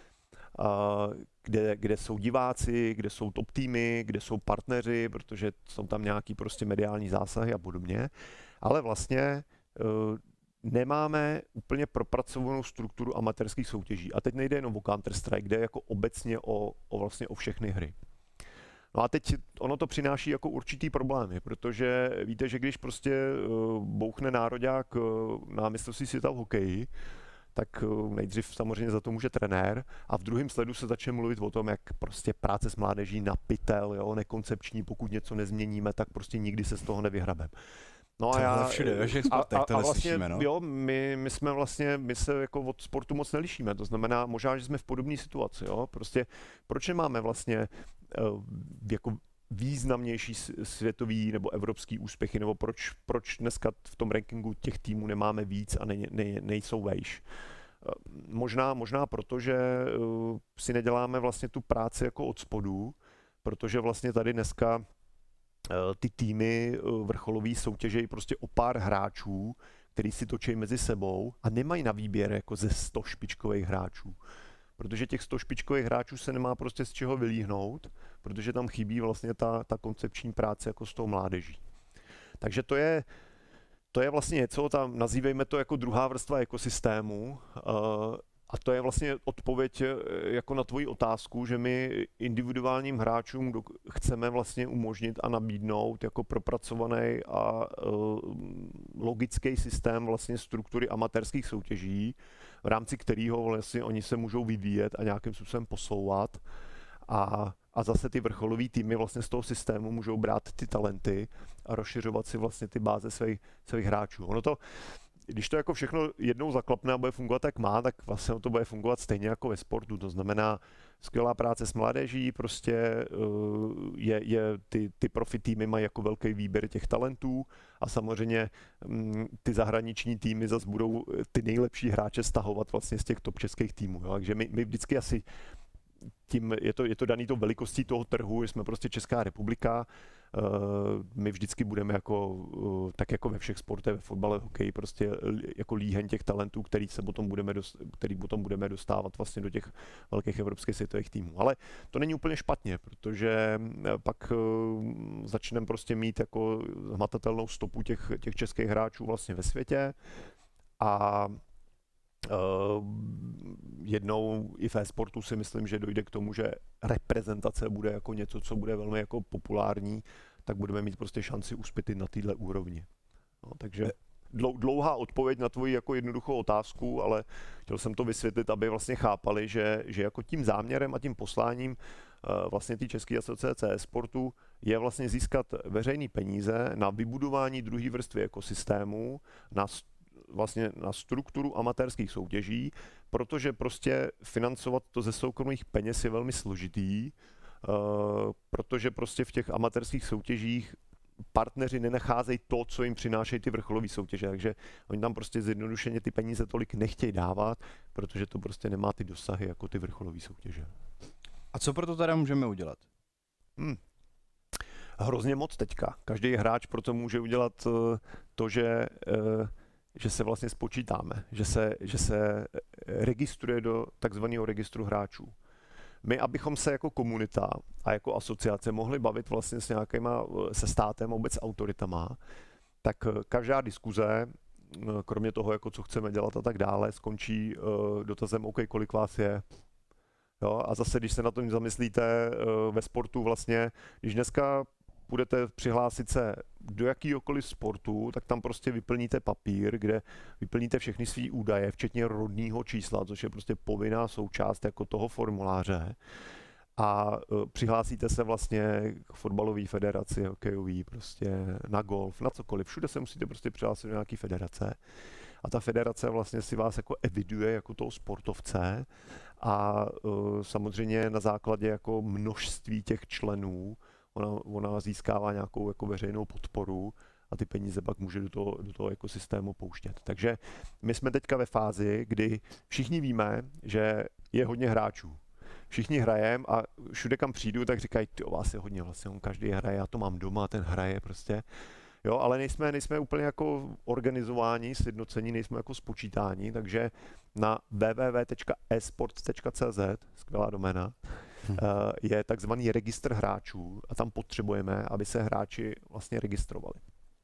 kde, kde jsou diváci, kde jsou top týmy, kde jsou partneři, protože jsou tam nějaký prostě mediální zásahy a podobně, ale vlastně nemáme úplně propracovanou strukturu amatérských soutěží. A teď nejde jenom o Counter-Strike, jde jako obecně o, o vlastně o všechny hry. No a teď ono to přináší jako určitý problémy, protože víte, že když prostě bouchne nároďák na mistrovství světa v hokeji, tak nejdřív samozřejmě za to může trenér a v druhém sledu se začne mluvit o tom, jak prostě práce s mládeží na pytel, jo, nekoncepční, pokud něco nezměníme, tak prostě nikdy se z toho nevyhrabeme. No a já, všude, ve všech sportech a, a, to a vlastně, neslyšíme, no. Jo, my, my jsme vlastně, my se jako od sportu moc nelišíme, to znamená, možná, že jsme v podobné situaci, jo, prostě proč nemáme vlastně uh, jako významnější světový nebo evropský úspěchy, nebo proč, proč dneska v tom rankingu těch týmů nemáme víc a ne, ne, nejsou vejš. Možná, možná proto, že uh, si neděláme vlastně tu práci jako od spodu, protože vlastně tady dneska uh, ty týmy uh, vrcholový soutěžejí prostě o pár hráčů, který si točí mezi sebou a nemají na výběr jako ze sto špičkových hráčů. Protože těch sto špičkových hráčů se nemá prostě z čeho vylíhnout, protože tam chybí vlastně ta, ta koncepční práce jako s tou mládeží. Takže to je, to je vlastně něco, tam nazývejme to jako druhá vrstva ekosystému, uh, a to je vlastně odpověď jako na tvoji otázku, že my individuálním hráčům do, chceme vlastně umožnit a nabídnout jako propracovaný a uh, logický systém vlastně struktury amatérských soutěží, v rámci kterého vlastně oni se můžou vyvíjet a nějakým způsobem posouvat. A, a zase ty vrcholový týmy vlastně z toho systému můžou brát ty talenty a rozšiřovat si vlastně ty báze svých, svých hráčů. Ono to, když to jako všechno jednou zaklapne a bude fungovat tak má, tak vlastně to bude fungovat stejně jako ve sportu. To znamená skvělá práce s mládeží, prostě je, je ty, ty profi týmy mají jako velký výběr těch talentů a samozřejmě ty zahraniční týmy zase budou ty nejlepší hráče stahovat vlastně z těch top českých týmů. Jo? Takže my, my vždycky asi tím je to, je to daný tou velikostí toho trhu, jsme prostě Česká republika, my vždycky budeme jako, tak jako ve všech sportech, ve fotbale, hokeji, prostě jako líheň těch talentů, který se potom budeme, dost, který potom budeme dostávat vlastně do těch velkých evropských světových týmů. Ale to není úplně špatně, protože pak začneme prostě mít jako hmatatelnou stopu těch, těch českých hráčů vlastně ve světě a Uh, jednou i v e-sportu si myslím, že dojde k tomu, že reprezentace bude jako něco, co bude velmi jako populární, tak budeme mít prostě šanci uspět na této úrovni. No, takže dlouhá odpověď na tvoji jako jednoduchou otázku, ale chtěl jsem to vysvětlit, aby vlastně chápali, že, že jako tím záměrem a tím posláním uh, vlastně té České asociace e-sportu je vlastně získat veřejné peníze na vybudování druhé vrstvy ekosystému, na vlastně na strukturu amatérských soutěží, protože prostě financovat to ze soukromých peněz je velmi složitý, uh, protože prostě v těch amatérských soutěžích partneři nenacházejí to, co jim přinášejí ty vrcholové soutěže, takže oni tam prostě zjednodušeně ty peníze tolik nechtějí dávat, protože to prostě nemá ty dosahy jako ty vrcholové soutěže. A co pro to teda můžeme udělat? Hmm. Hrozně moc teďka. Každý hráč proto může udělat uh, to, že uh, že se vlastně spočítáme, že se, že se registruje do takzvaného registru hráčů. My, abychom se jako komunita a jako asociace mohli bavit vlastně s nějakýma, se státem, vůbec s autoritama, tak každá diskuze, kromě toho, jako co chceme dělat a tak dále, skončí dotazem, OK, kolik vás je. Jo, a zase, když se na tom zamyslíte ve sportu vlastně, když dneska půjdete přihlásit se do jakýhokoliv sportu, tak tam prostě vyplníte papír, kde vyplníte všechny svý údaje, včetně rodného čísla, což je prostě povinná součást jako toho formuláře. A uh, přihlásíte se vlastně k fotbalové federaci, hokejový, prostě na golf, na cokoliv. Všude se musíte prostě přihlásit do nějaké federace. A ta federace vlastně si vás jako eviduje jako toho sportovce a uh, samozřejmě na základě jako množství těch členů ona, ona získává nějakou jako veřejnou podporu a ty peníze pak může do toho, do toho ekosystému pouštět. Takže my jsme teďka ve fázi, kdy všichni víme, že je hodně hráčů. Všichni hrajeme a všude, kam přijdu, tak říkají, ty o vás je hodně, vlastně on každý hraje, já to mám doma, ten hraje prostě. Jo, ale nejsme, nejsme úplně jako organizováni, sjednocení, nejsme jako spočítání, takže na w w w tečka e sports tečka c z, skvělá doména, hmm. je takzvaný registr hráčů a tam potřebujeme, aby se hráči vlastně registrovali.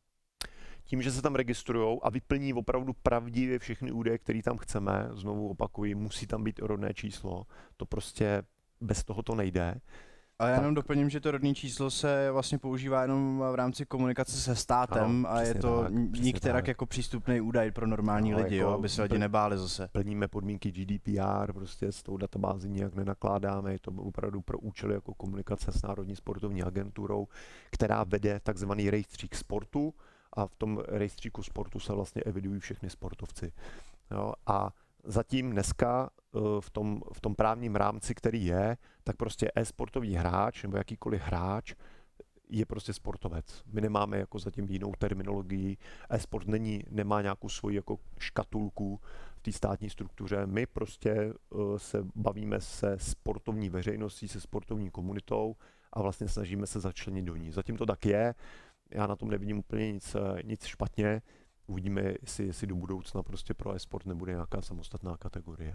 Tím, že se tam registrujou a vyplní opravdu pravdivě všechny údaje, které tam chceme, znovu opakuji, musí tam být rodné číslo, to prostě bez toho to nejde. A já jenom doplním, že to rodné číslo se vlastně používá jenom v rámci komunikace se státem ano, a je to tak, nikterak jako přístupný údaj pro normální no, lidi, jako jo, aby se lidi nebáli zase. Plníme podmínky G D P R, prostě s tou databází nijak nenakládáme, je to opravdu pro účely jako komunikace s Národní sportovní agenturou, která vede takzvaný rejstřík sportu a v tom rejstříku sportu se vlastně evidují všechny sportovci. Jo, a zatím dneska v tom, v tom právním rámci, který je, tak prostě e-sportový hráč nebo jakýkoliv hráč je prostě sportovec. My nemáme jako zatím jinou terminologii. E-sport není, nemá nějakou svoji jako škatulku v té státní struktuře. My prostě uh, se bavíme se sportovní veřejností, se sportovní komunitou a vlastně snažíme se začlenit do ní. Zatím to tak je. Já na tom nevidím úplně nic, nic špatně. Uvidíme, jestli, jestli do budoucna prostě pro e-sport nebude nějaká samostatná kategorie.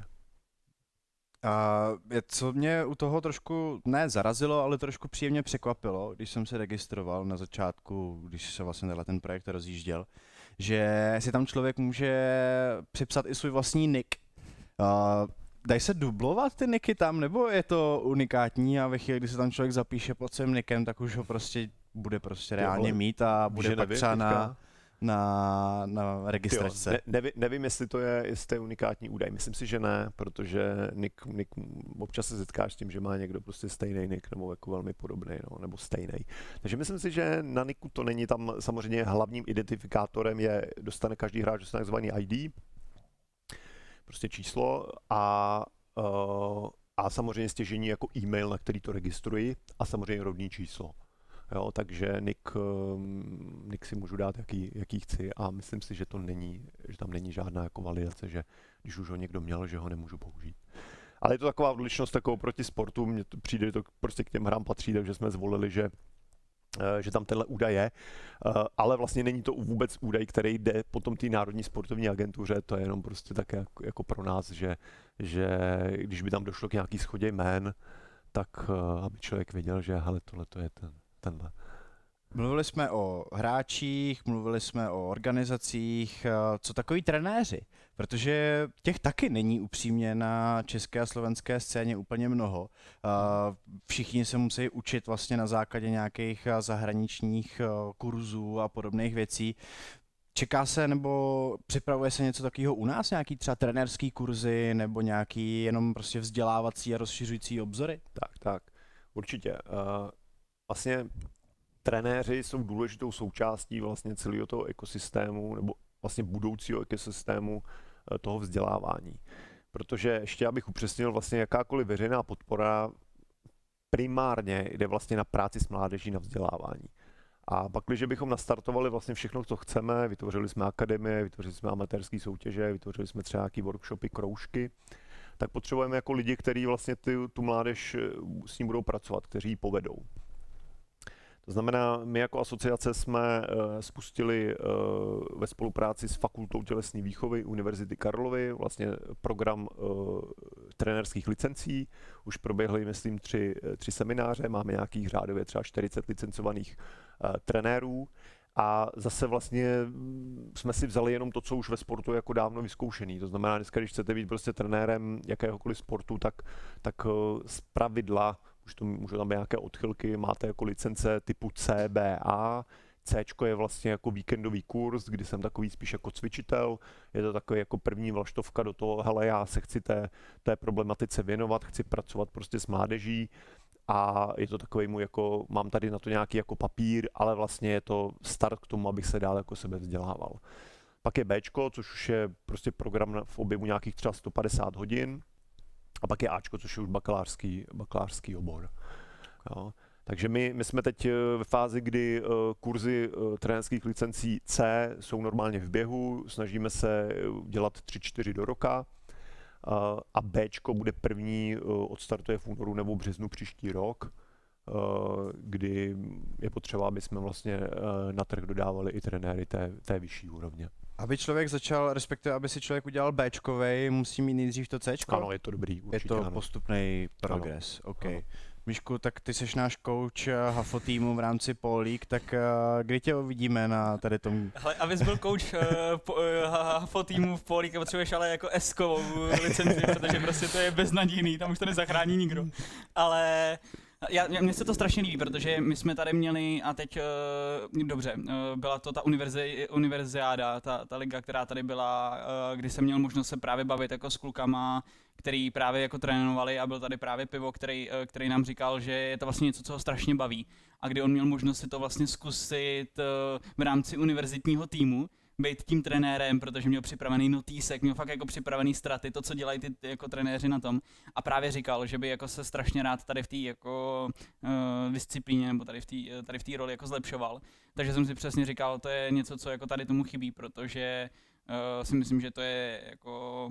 A co mě u toho trošku, ne zarazilo, ale trošku příjemně překvapilo, když jsem se registroval na začátku, když se vlastně ten projekt rozjížděl, že si tam člověk může připsat i svůj vlastní nick. A dají se dublovat ty nicky tam, nebo je to unikátní a ve chvíli, kdy se tam člověk zapíše pod svým nickem, tak už ho prostě bude prostě reálně mít a bude pak třeba na... Na, na registraci. Ne, nevím, nevím, jestli to je, jestli to je unikátní údaj. Myslím si, že ne, protože nick, nick, občas se setkáš s tím, že má někdo prostě stejný nick nebo jako velmi podobný, no, nebo stejný. Takže myslím si, že na nicku to není tam samozřejmě hlavním identifikátorem je, dostane každý hráč dostane takzvaný I D, prostě číslo a, uh, a samozřejmě stěžení jako e-mail, na který to registruji a samozřejmě rodný číslo. Jo, takže nick, nick si můžu dát, jaký, jaký chci a myslím si, že to není, že tam není žádná jako validace, že když už ho někdo měl, že ho nemůžu použít. Ale je to taková odlišnost takovou proti sportu, mně to přijde, to prostě k těm hrám patří, takže jsme zvolili, že, že tam tenhle údaj je, ale vlastně není to vůbec údaj, který jde potom té Národní sportovní agentuře, to je jenom prostě tak jako, jako pro nás, že, že když by tam došlo k nějaký shodě jmén, tak aby člověk věděl, že hele, tohle to je ten. Tenhle. Mluvili jsme o hráčích, mluvili jsme o organizacích, co takový trenéři, protože těch taky není upřímně na české a slovenské scéně úplně mnoho. Všichni se musí učit vlastně na základě nějakých zahraničních kurzů a podobných věcí. Čeká se nebo připravuje se něco takového u nás, nějaký třeba trenérský kurzy nebo nějaký jenom prostě vzdělávací a rozšiřující obzory? Tak, tak, určitě. Uh... Vlastně trenéři jsou důležitou součástí vlastně celého toho ekosystému nebo vlastně budoucího ekosystému toho vzdělávání. Protože ještě abych upřesnil, vlastně jakákoliv veřejná podpora primárně jde vlastně na práci s mládeží, na vzdělávání. A pak, když bychom nastartovali vlastně všechno, co chceme, vytvořili jsme akademie, vytvořili jsme amatérské soutěže, vytvořili jsme třeba nějaké workshopy, kroužky, tak potřebujeme jako lidi, kteří vlastně ty, tu mládež s ní budou pracovat, kteří ji povedou. To znamená, my jako asociace jsme uh, spustili uh, ve spolupráci s Fakultou tělesné výchovy Univerzity Karlovy vlastně program uh, trenérských licencí. Už proběhly, myslím, tři, tři semináře, máme nějakých řádově třeba čtyřicet licencovaných uh, trenérů. A zase vlastně jsme si vzali jenom to, co už ve sportu je jako dávno vyzkoušený. To znamená, dneska, když chcete být prostě trenérem jakéhokoliv sportu, tak, tak uh, z pravidla už už to můžou tam být nějaké odchylky, máte jako licence typu C, B, A, C je vlastně jako víkendový kurz, kdy jsem takový spíš jako cvičitel, je to takový jako první vlaštovka do toho, hele, já se chci té, té problematice věnovat, chci pracovat prostě s mládeží a je to takový můj jako, mám tady na to nějaký jako papír, ale vlastně je to start k tomu, abych se dál jako sebe vzdělával. Pak je Bčko, což už je prostě program v objemu nějakých třeba sto padesát hodin a pak je Ačko, což je už bakalářský, bakalářský obor. Jo. Takže my, my jsme teď ve fázi, kdy uh, kurzy uh, trenérských licencí C jsou normálně v běhu, snažíme se dělat tři čtyři do roka uh, a Bčko bude první, uh, odstartuje v únoru nebo březnu příští rok, uh, kdy je potřeba, aby jsme vlastně uh, na trh dodávali i trenéry té, té vyšší úrovně. Aby člověk začal, respektive aby si člověk udělal Bčkovej, musí mít nejdřív to Cčko? Ano, je to dobrý, určitě. Je to ano. postupný progres, ano. OK. Ano. Mišku, tak ty seš náš coach Hafo týmu v rámci Pole League, tak uh, kdy tě uvidíme na tady tom? Hele, abys byl coach uh, po, uh, Hafo týmu v Pole League, potřebuješ ale jako S-kovou licenci, protože prostě to je beznadějný, tam už to nezachrání nikdo. Ale já, mně se to strašně líbí, protože my jsme tady měli, a teď uh, dobře, uh, byla to ta univerzi, univerziáda, ta, ta liga, která tady byla, uh, kdy jsem měl možnost se právě bavit jako s klukama, který právě jako trénovali a byl tady právě Pivo, který, uh, který nám říkal, že je to vlastně něco, co ho strašně baví. A kdy on měl možnost si to vlastně zkusit uh, v rámci univerzitního týmu, být tím trenérem, protože měl připravený notýsek, měl fakt jako připravený straty, to, co dělají ty, ty jako trenéři na tom. A právě říkal, že by jako se strašně rád tady v té jako uh, disciplíně nebo tady v té tady v té roli jako zlepšoval. Takže jsem si přesně říkal, to je něco, co jako tady tomu chybí, protože uh, si myslím, že to je jako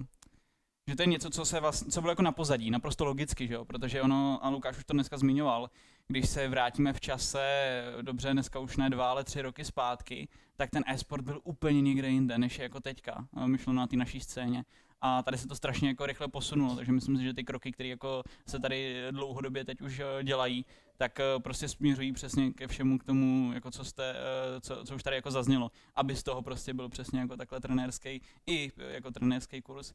že to je něco, co se vlastně, co bylo jako na pozadí, naprosto logicky, že jo, protože ono, a Lukáš už to dneska zmiňoval, když se vrátíme v čase, dobře, dneska už ne dva, ale tři roky zpátky, tak ten e-sport byl úplně někde jinde, než je jako teďka, myšleno na té naší scéně. A tady se to strašně jako rychle posunulo, takže myslím si, že ty kroky, které jako se tady dlouhodobě teď už dělají, tak prostě směřují přesně ke všemu k tomu, jako co, jste, co, co už tady jako zaznělo, aby z toho prostě byl přesně jako takhle trenérský i jako trenérský kurz.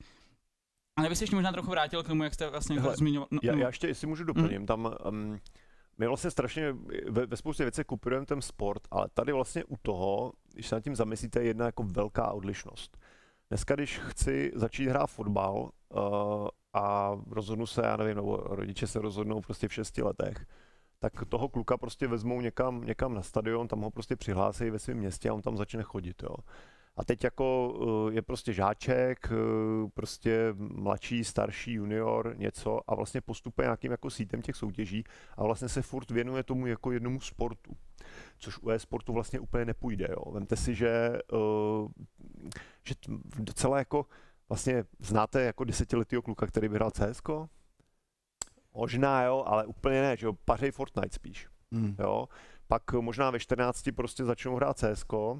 Ale bych se ještě možná trochu vrátil k tomu, jak jste vlastně Hele, zmiňoval. No, já, no. já ještě, jestli můžu doplním, mm. tam um, my vlastně strašně ve, ve spoustě věcí kupujeme ten sport, ale tady vlastně u toho, když se nad tím zamyslíte, je jedna jako velká odlišnost. Dneska, když chci začít hrát fotbal uh, a rozhodnu se, já nevím, nebo rodiče se rozhodnou prostě v šesti letech, tak toho kluka prostě vezmou někam, někam na stadion, tam ho prostě přihlásí ve svém městě a on tam začne chodit, jo. A teď jako je prostě žáček, prostě mladší, starší, junior, něco a vlastně postupuje nějakým jako sítem těch soutěží a vlastně se furt věnuje tomu jako jednomu sportu, což u e-sportu vlastně úplně nepůjde, jo. Vemte si, že, že docela jako vlastně znáte jako desetiletýho kluka, který by hrál C S ko? Možná jo, ale úplně ne, že jo, pařej Fortnite spíš, hmm. jo. Pak možná ve čtrnácti prostě začnou hrát C S ko,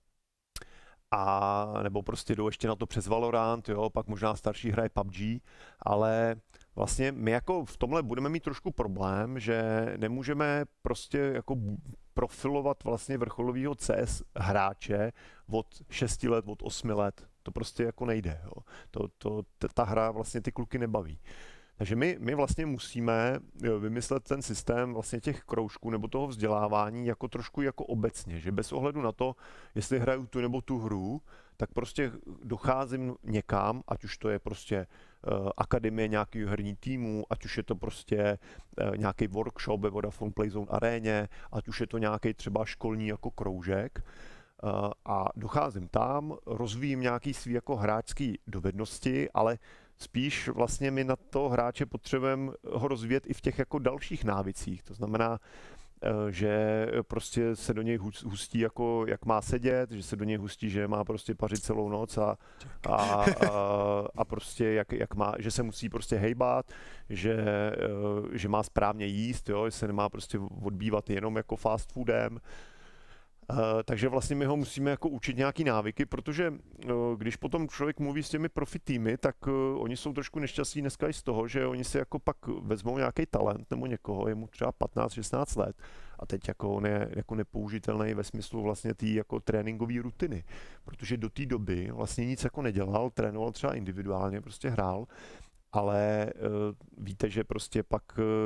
a nebo prostě jdou ještě na to přes Valorant, jo, pak možná starší hraje P U B G, ale vlastně my jako v tomhle budeme mít trošku problém, že nemůžeme prostě jako profilovat vlastně vrcholovýho C S hráče od šesti let, od osmi let. To prostě jako nejde, jo. To, to, ta hra vlastně ty kluky nebaví. Takže my, my vlastně musíme vymyslet ten systém vlastně těch kroužků nebo toho vzdělávání jako trošku jako obecně, že bez ohledu na to, jestli hraju tu nebo tu hru, tak prostě docházím někam, ať už to je prostě uh, akademie nějakého herní týmu, ať už je to prostě uh, nějaký workshop ve Vodafone Playzone aréně, ať už je to nějaký třeba školní jako kroužek, uh, a docházím tam, rozvíjím nějaký svý jako hráčský dovednosti, ale spíš vlastně my na toho hráče potřebujeme ho rozvíjet i v těch jako dalších návicích. To znamená, že prostě se do něj hustí, jako jak má sedět, že se do něj hustí, že má prostě pařit celou noc a, a, a, a prostě jak, jak má, že se musí prostě hejbat, že, že má správně jíst, jo, že se nemá prostě odbývat jenom jako fast foodem. Uh, takže vlastně my ho musíme jako učit nějaký návyky, protože uh, když potom člověk mluví s těmi profi týmy, tak uh, oni jsou trošku nešťastní dneska i z toho, že oni si jako pak vezmou nějaký talent nebo někoho, je mu třeba patnáct šestnáct let a teď jako on je jako nepoužitelný ve smyslu vlastně té jako tréninkové rutiny, protože do té doby vlastně nic jako nedělal, trénoval třeba individuálně, prostě hrál, ale uh, víte, že prostě pak uh,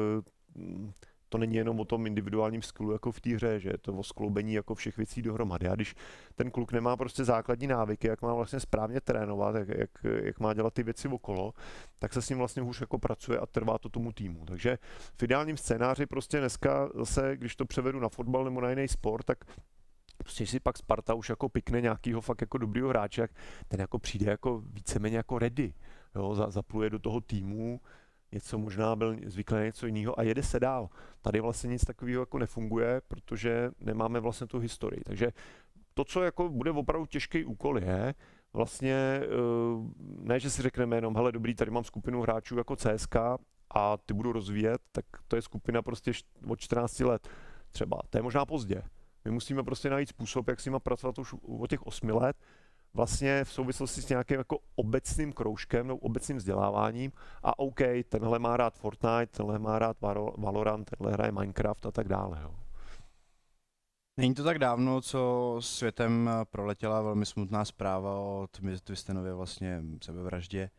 to není jenom o tom individuálním skillu jako v té hře, že je to o skloubení jako všech věcí dohromady. A když ten kluk nemá prostě základní návyky, jak má vlastně správně trénovat, jak, jak, jak má dělat ty věci okolo, tak se s ním vlastně hůř jako pracuje a trvá to tomu týmu. Takže v ideálním scénáři prostě dneska zase, když to převedu na fotbal nebo na jiný sport, tak prostě si pak Sparta už jako pikne nějakýho fakt jako dobrýho hráče, ten jako přijde jako víceméně jako ready, jo, zapluje do toho týmu, něco možná byl zvyklý na něco jiného a jede se dál. Tady vlastně nic takového jako nefunguje, protože nemáme vlastně tu historii. Takže to, co jako bude opravdu těžký úkol je, vlastně ne, že si řekneme jenom, hele dobrý, tady mám skupinu hráčů jako C S K a ty budu rozvíjet, tak to je skupina prostě od čtrnácti let třeba. To je možná pozdě. My musíme prostě najít způsob, jak s nima pracovat už od těch osmi let, vlastně v souvislosti s nějakým jako obecným kroužkem nebo obecným vzděláváním a OK, tenhle má rád Fortnite, tenhle má rád Valorant, tenhle hraje Minecraft a tak dále. Jo. Není to tak dávno, co světem proletěla velmi smutná zpráva o Twistenově vlastně sebevraždě.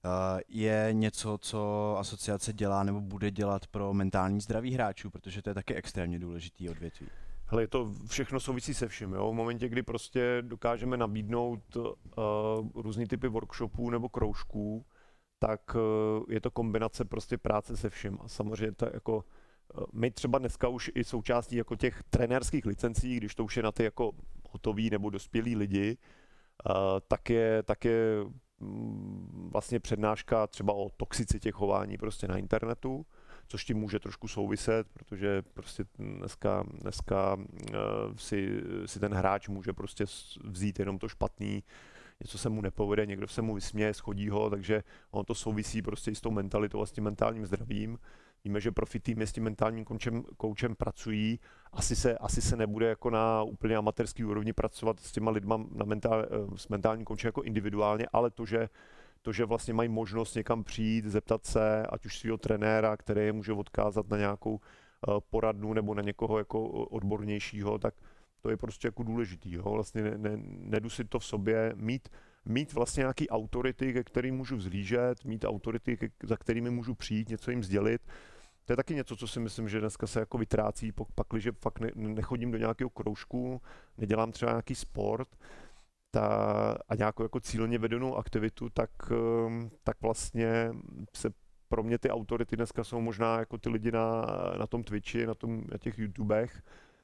Je něco, co asociace dělá nebo bude dělat pro mentální zdraví hráčů, protože to je taky extrémně důležitý odvětví. Hele, to všechno souvisí se vším, jo. V momentě, kdy prostě dokážeme nabídnout uh, různý typy workshopů nebo kroužků, tak uh, je to kombinace prostě práce se vším. A samozřejmě to jako uh, my třeba dneska už i součástí jako těch trenérských licencí, když to už je na ty jako hotový nebo dospělí lidi, uh, tak je, tak je um, vlastně přednáška třeba o toxicitě chování prostě na internetu, což tím může trošku souviset, protože prostě dneska, dneska uh, si, si ten hráč může prostě vzít jenom to špatný, něco se mu nepovede, někdo se mu vysměje, schodí ho, takže ono to souvisí prostě i s tou mentalitou a s tím mentálním zdravím. Víme, že profi týmy s tím mentálním koučem, koučem pracují, asi se, asi se nebude jako na úplně amatérský úrovni pracovat s těma lidma na mentál, s mentálním koučem jako individuálně, ale to, že To, že vlastně mají možnost někam přijít, zeptat se, ať už svého trenéra, který je může odkázat na nějakou poradnu nebo na někoho jako odbornějšího, tak to je prostě jako důležitý. Jo? Vlastně ne, ne, nedusit to v sobě, mít, mít vlastně nějaký autority, ke kterým můžu vzlížet, mít autority, ke, za kterými můžu přijít, něco jim sdělit. To je taky něco, co si myslím, že dneska se jako vytrácí, pakliže fakt ne, nechodím do nějakého kroužku, nedělám třeba nějaký sport, Ta, a nějakou jako cíleně vedenou aktivitu, tak, tak vlastně se pro mě ty autority dneska jsou možná jako ty lidi na, na tom Twitchi, na, tom, na těch YouTubech,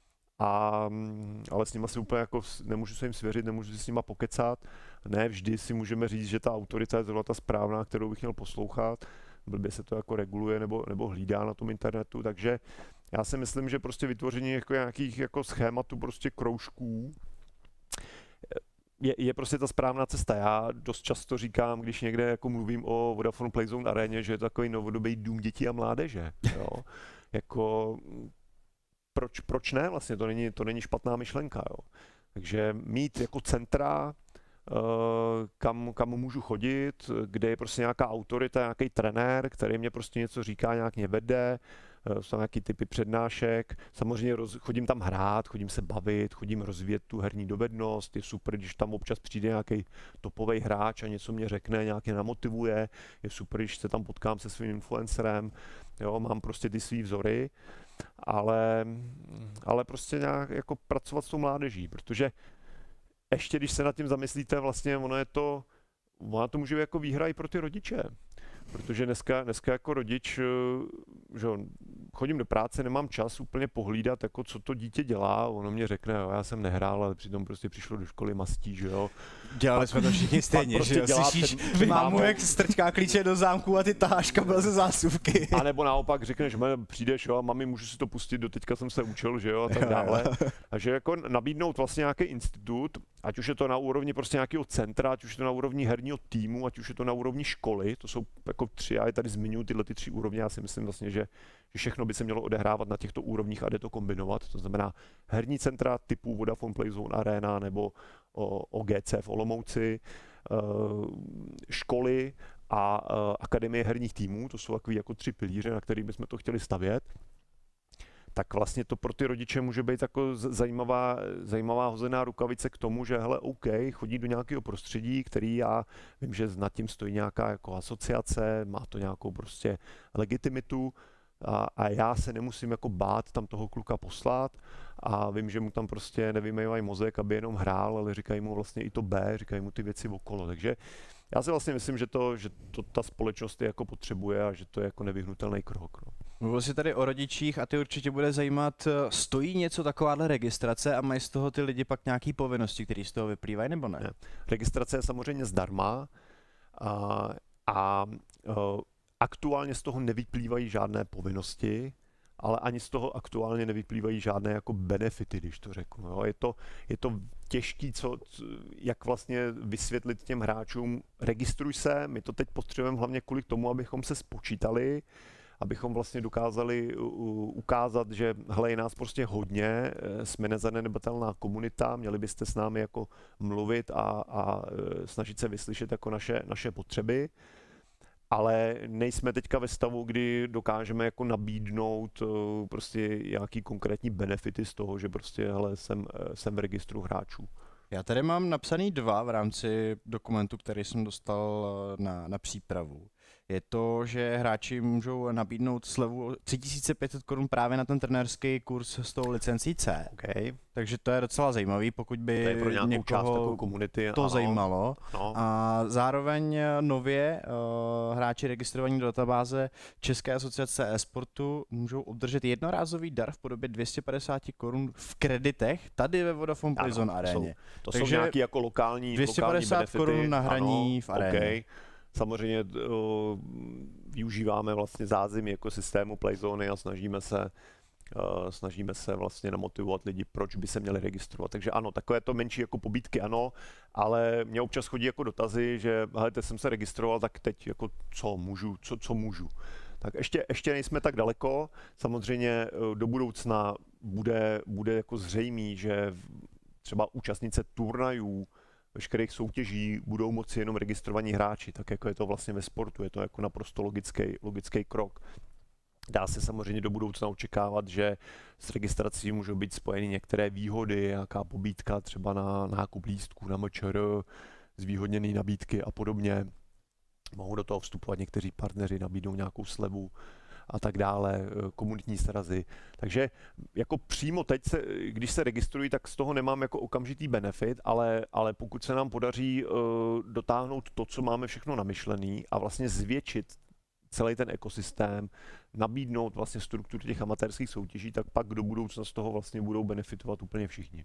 a, ale s nima si úplně jako nemůžu se jim svěřit, nemůžu si s nima pokecat. Ne vždy si můžeme říct, že ta autorita je zrovna ta správná, kterou bych měl poslouchat. Blbě se to jako reguluje nebo, nebo hlídá na tom internetu, takže já si myslím, že prostě vytvoření jako nějakých jako schématů prostě kroužků Je, je prostě ta správná cesta. Já dost často říkám, když někde jako mluvím o Vodafone Playzone aréně, že je to takový novodobý dům dětí a mládeže. Jo? Jako, proč, proč ne? Vlastně to není, to není špatná myšlenka. Jo? Takže mít jako centra, kam, kam můžu chodit, kde je prostě nějaká autorita, nějaký trenér, který mě prostě něco říká, nějak mě vede, jsou nějaký typy přednášek. Samozřejmě roz, chodím tam hrát, chodím se bavit, chodím rozvíjet tu herní dovednost. Je super, když tam občas přijde nějaký topový hráč a něco mě řekne, nějak mě namotivuje. Je super, když se tam potkám se svým influencerem. Jo, mám prostě ty svý vzory, ale, ale prostě nějak jako pracovat s tou mládeží, protože ještě když se nad tím zamyslíte, vlastně ono je to, ono to může být jako výhra i pro ty rodiče. Protože dneska, dneska jako rodič, že chodím do práce, nemám čas úplně pohlídat, jako co to dítě dělá, ono mě řekne, jo, já jsem nehrál, ale přitom prostě přišlo do školy mastí, že jo. Dělali pak, jsme to všichni stejně, prostě že jo, slyšíš mámu, jak strčká klíče do zámku a ty taháš kabel ze zásuvky. A nebo naopak řekneš, přijdeš, jo, a mami, můžu si to pustit, doteďka jsem se učil, že jo, a tak dále. Takže jako nabídnout vlastně nějaký institut, ať už je to na úrovni prostě nějakého centra, ať už je to na úrovni herního týmu, ať už je to na úrovni školy, to jsou jako tři, já je tady zmiňuji tyhle ty tři úrovně, já si myslím vlastně, že, že všechno by se mělo odehrávat na těchto úrovních a jde to kombinovat, to znamená herní centra typu Vodafone Playzone Arena nebo O G C v Olomouci, školy a akademie herních týmů, to jsou takový jako tři pilíře, na kterých bychom to chtěli stavět. Tak vlastně to pro ty rodiče může být jako zajímavá, zajímavá hozená rukavice k tomu, že hele, OK, chodí do nějakého prostředí, který já vím, že nad tím stojí nějaká jako asociace, má to nějakou prostě legitimitu, a, a já se nemusím jako bát tam toho kluka poslat a vím, že mu tam prostě nevymývají mozek, aby jenom hrál, ale říkají mu vlastně i to B, říkají mu ty věci okolo, takže já si vlastně myslím, že to, že to ta společnost je jako potřebuje a že to je jako nevyhnutelný krok. No. Mluvil jsi tady o rodičích a ty určitě bude zajímat, stojí něco takováhle registrace a mají z toho ty lidi pak nějaký povinnosti, které z toho vyplývají, nebo ne? ne? Registrace je samozřejmě zdarma a, a uh, aktuálně z toho nevyplývají žádné povinnosti, ale ani z toho aktuálně nevyplývají žádné jako benefity, když to řeknu. Jo. Je to, je to těžký, co, jak vlastně vysvětlit těm hráčům, registruj se, my to teď potřebujeme hlavně kvůli tomu, abychom se spočítali, abychom vlastně dokázali ukázat, že hele, je nás prostě hodně, jsme nezanedbatelná komunita, měli byste s námi jako mluvit a, a snažit se vyslyšet jako naše, naše potřeby. Ale nejsme teďka ve stavu, kdy dokážeme jako nabídnout prostě nějaký konkrétní benefity z toho, že prostě hele, jsem, jsem v registru hráčů. Já tady mám napsaný dva v rámci dokumentu, který jsem dostal na, na přípravu. Je to, že hráči můžou nabídnout slevu tři tisíce pět set korun právě na ten trenérský kurz s tou licencí C. Okay. Takže to je docela zajímavý, pokud by to je pro nějakou někoho část komunity, to ano. zajímalo. No. A zároveň nově uh, hráči registrovaní do databáze České asociace e-sportu můžou obdržet jednorázový dar v podobě dvě stě padesát korun v kreditech tady ve Vodafone Prison Aréně. To jsou, to jsou nějaký jako lokální, dvě stě padesát korun na hraní ano, v aréně. Okay. Samozřejmě uh, využíváme vlastně zázemí ekosystému Playzony a snažíme se, uh, snažíme se vlastně namotivovat lidi, proč by se měli registrovat. Takže ano, takové to menší jako pobídky ano, ale mě občas chodí jako dotazy, že helejte, jsem se registroval, tak teď jako co můžu, co, co můžu. Tak ještě, ještě nejsme tak daleko, samozřejmě do budoucna bude, bude jako zřejmý, že třeba účastnice turnajů, veškerých soutěží budou moci jenom registrovaní hráči, tak jako je to vlastně ve sportu, je to jako naprosto logický, logický krok. Dá se samozřejmě do budoucna očekávat, že s registrací můžou být spojeny některé výhody, nějaká pobídka třeba na nákup lístků, na M Č R, zvýhodněné nabídky a podobně. Mohou do toho vstupovat někteří partneři, nabídnou nějakou slevu a tak dále, komunitní srazy. Takže jako přímo teď, se, když se registrují, tak z toho nemám jako okamžitý benefit, ale, ale pokud se nám podaří uh, dotáhnout to, co máme všechno namyšlený a vlastně zvětšit celý ten ekosystém, nabídnout vlastně strukturu těch amatérských soutěží, tak pak do budoucna z toho vlastně budou benefitovat úplně všichni.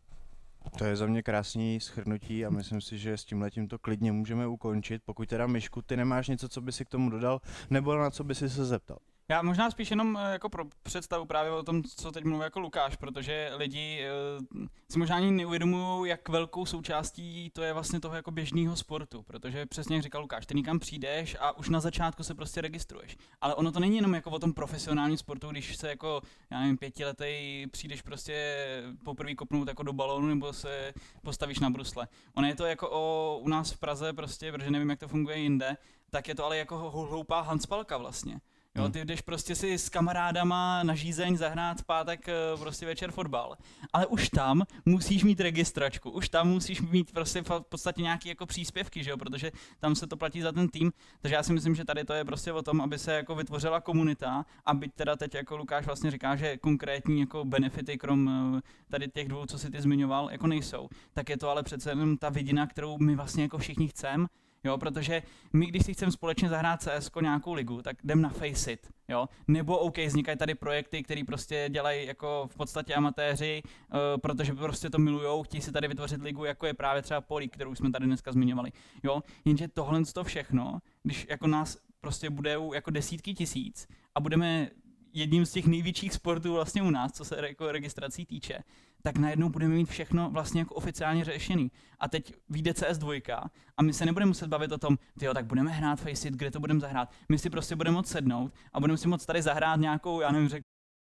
To je za mě krásný shrnutí a myslím si, že s tímhletím to klidně můžeme ukončit. Pokud teda, Myšku, ty nemáš něco, co by si k tomu dodal, nebo na co by si se zeptal? Já možná spíš jenom jako pro představu právě o tom, co teď mluví jako Lukáš, protože lidi uh, si možná ani neuvědomují, jak velkou součástí to je vlastně toho jako běžného sportu, protože přesně jak říkal Lukáš, ty někam přijdeš a už na začátku se prostě registruješ. Ale ono to není jenom jako o tom profesionálním sportu, když se jako, já nevím, pětiletej přijdeš prostě poprvé kopnout jako do balónu nebo se postavíš na brusle. Ono je to jako o, u nás v Praze prostě, protože nevím, jak to funguje jinde, tak je to ale jako hloupá handspalka vlastně. Jo, ty jdeš prostě si s kamarádama na žízeň zahrát v pátek prostě večer fotbal. Ale už tam musíš mít registračku, už tam musíš mít prostě v podstatě nějaký jako příspěvky, že jo, protože tam se to platí za ten tým. Takže já si myslím, že tady to je prostě o tom, aby se jako vytvořila komunita, a byť teda teď jako Lukáš vlastně říká, že konkrétní jako benefity krom tady těch dvou, co si ty zmiňoval, jako nejsou. Tak je to ale přece jenom ta vidina, kterou my vlastně jako všichni chceme. Jo, protože my, když si chceme společně zahrát C S ko nějakou ligu, tak jdem na Faceit, jo, nebo OK, vznikají tady projekty, které prostě dělají jako v podstatě amatéři, uh, protože prostě to milujou, chtějí si tady vytvořit ligu, jako je právě třeba Poli, kterou jsme tady dneska zmiňovali, jo, jenže tohle to všechno, když jako nás prostě budou jako desítky tisíc a budeme jedním z těch největších sportů vlastně u nás, co se jako registrací týče, tak najednou budeme mít všechno vlastně jako oficiálně řešený. A teď vyjde C S dva a my se nebudeme muset bavit o tom, tyjo, tak budeme hrát Faceit, kde to budeme zahrát. My si prostě budeme moct sednout a budeme si moct tady zahrát nějakou, já nevím, řek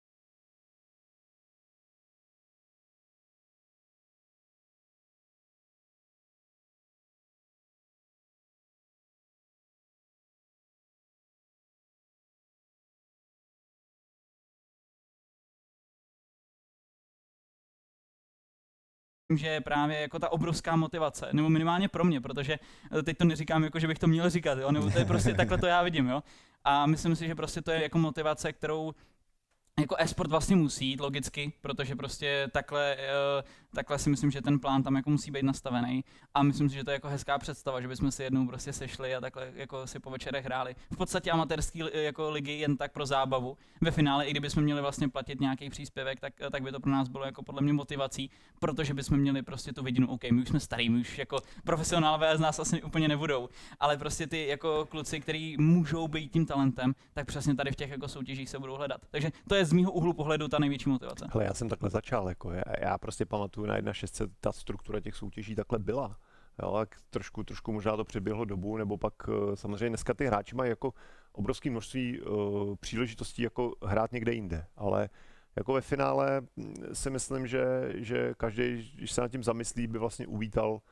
že právě jako ta obrovská motivace, nebo minimálně pro mě, protože teď to neříkám jako, že bych to měl říkat, jo, nebo to je prostě takhle to já vidím, jo. A myslím si, že prostě to je jako motivace, kterou jako e-sport vlastně musí jít logicky, protože prostě takhle, uh, takhle si myslím, že ten plán tam jako musí být nastavený a myslím si, že to je jako hezká představa, že bychom si jednou prostě sešli a takhle jako si po večerech hráli. V podstatě amatérský jako ligy jen tak pro zábavu. Ve finále, i kdybychom měli vlastně platit nějaký příspěvek, tak, tak by to pro nás bylo jako podle mě motivací, protože bychom měli prostě tu vidinu, OK, my už jsme starý, my už jako profesionálové z nás asi úplně nebudou, ale prostě ty jako kluci, kteří můžou být tím talentem, tak přesně tady v těch jako soutěžích se budou hledat. Takže to je z mýho úhlu pohledu ta největší motivace. Hele, já jsem takhle začal, jako já, já prostě pamatuju na jedna šest set, ta struktura těch soutěží takhle byla. Jo, tak trošku, trošku možná to přeběhlo dobu, nebo pak samozřejmě dneska ty hráči mají jako obrovské množství uh, příležitostí jako hrát někde jinde, ale jako ve finále si myslím, že, že každý, když se nad tím zamyslí, by vlastně uvítal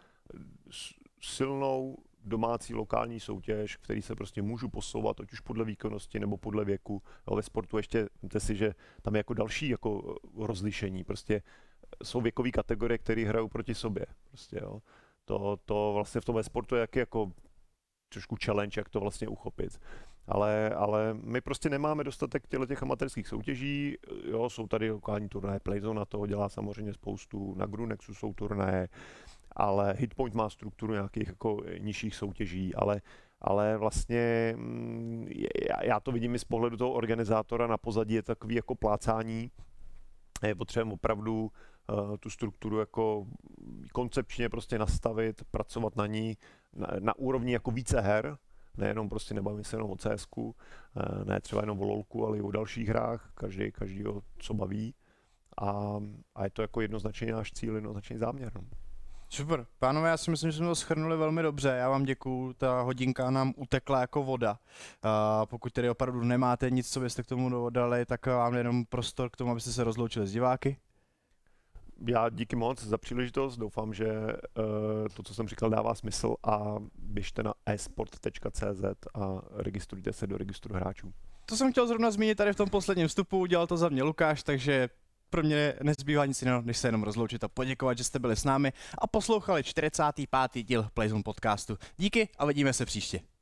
silnou domácí lokální soutěž, v který se prostě můžu posouvat, ať už podle výkonnosti nebo podle věku. Jo, ve sportu ještě, víte si, že tam je jako další jako rozlišení. Prostě jsou věkové kategorie, které hrajou proti sobě. Prostě, jo. To, to vlastně v tom ve sportu je jaký jako trošku challenge, jak to vlastně uchopit. Ale, ale my prostě nemáme dostatek těch amatérských soutěží, jo, jsou tady lokální turnaje, Playzone na toho dělá samozřejmě spoustu, na Grunexu jsou turnaje, ale Hitpoint má strukturu nějakých jako nižších soutěží, ale, ale vlastně já, já to vidím i z pohledu toho organizátora na pozadí, je takový jako plácání, je potřeba opravdu uh, tu strukturu jako koncepčně prostě nastavit, pracovat na ní na, na úrovni jako více her, nejenom prostě nebavím se jenom o C S ku, ne třeba jenom o LoLku, ale i o dalších hrách, každý, každýho co baví a, a je to jako jednoznačně náš cíl, jednoznačně záměr. No. Super. Pánové, já si myslím, že jsme to shrnuli velmi dobře. Já vám děkuju, ta hodinka nám utekla jako voda. Uh, pokud tedy opravdu nemáte nic, co byste k tomu dodali, tak vám jenom prostor k tomu, abyste se rozloučili s diváky. Já díky moc za příležitost, doufám, že uh, to, co jsem říkal, dává smysl a běžte na e sport tečka cé zet a registrujte se do registru hráčů. To jsem chtěl zrovna zmínit tady v tom posledním vstupu, dělal to za mě Lukáš, takže pro mě nezbývá nic jiného, než se jenom rozloučit a poděkovat, že jste byli s námi a poslouchali čtyřicátý pátý díl Playzone podcastu. Díky a vidíme se příště.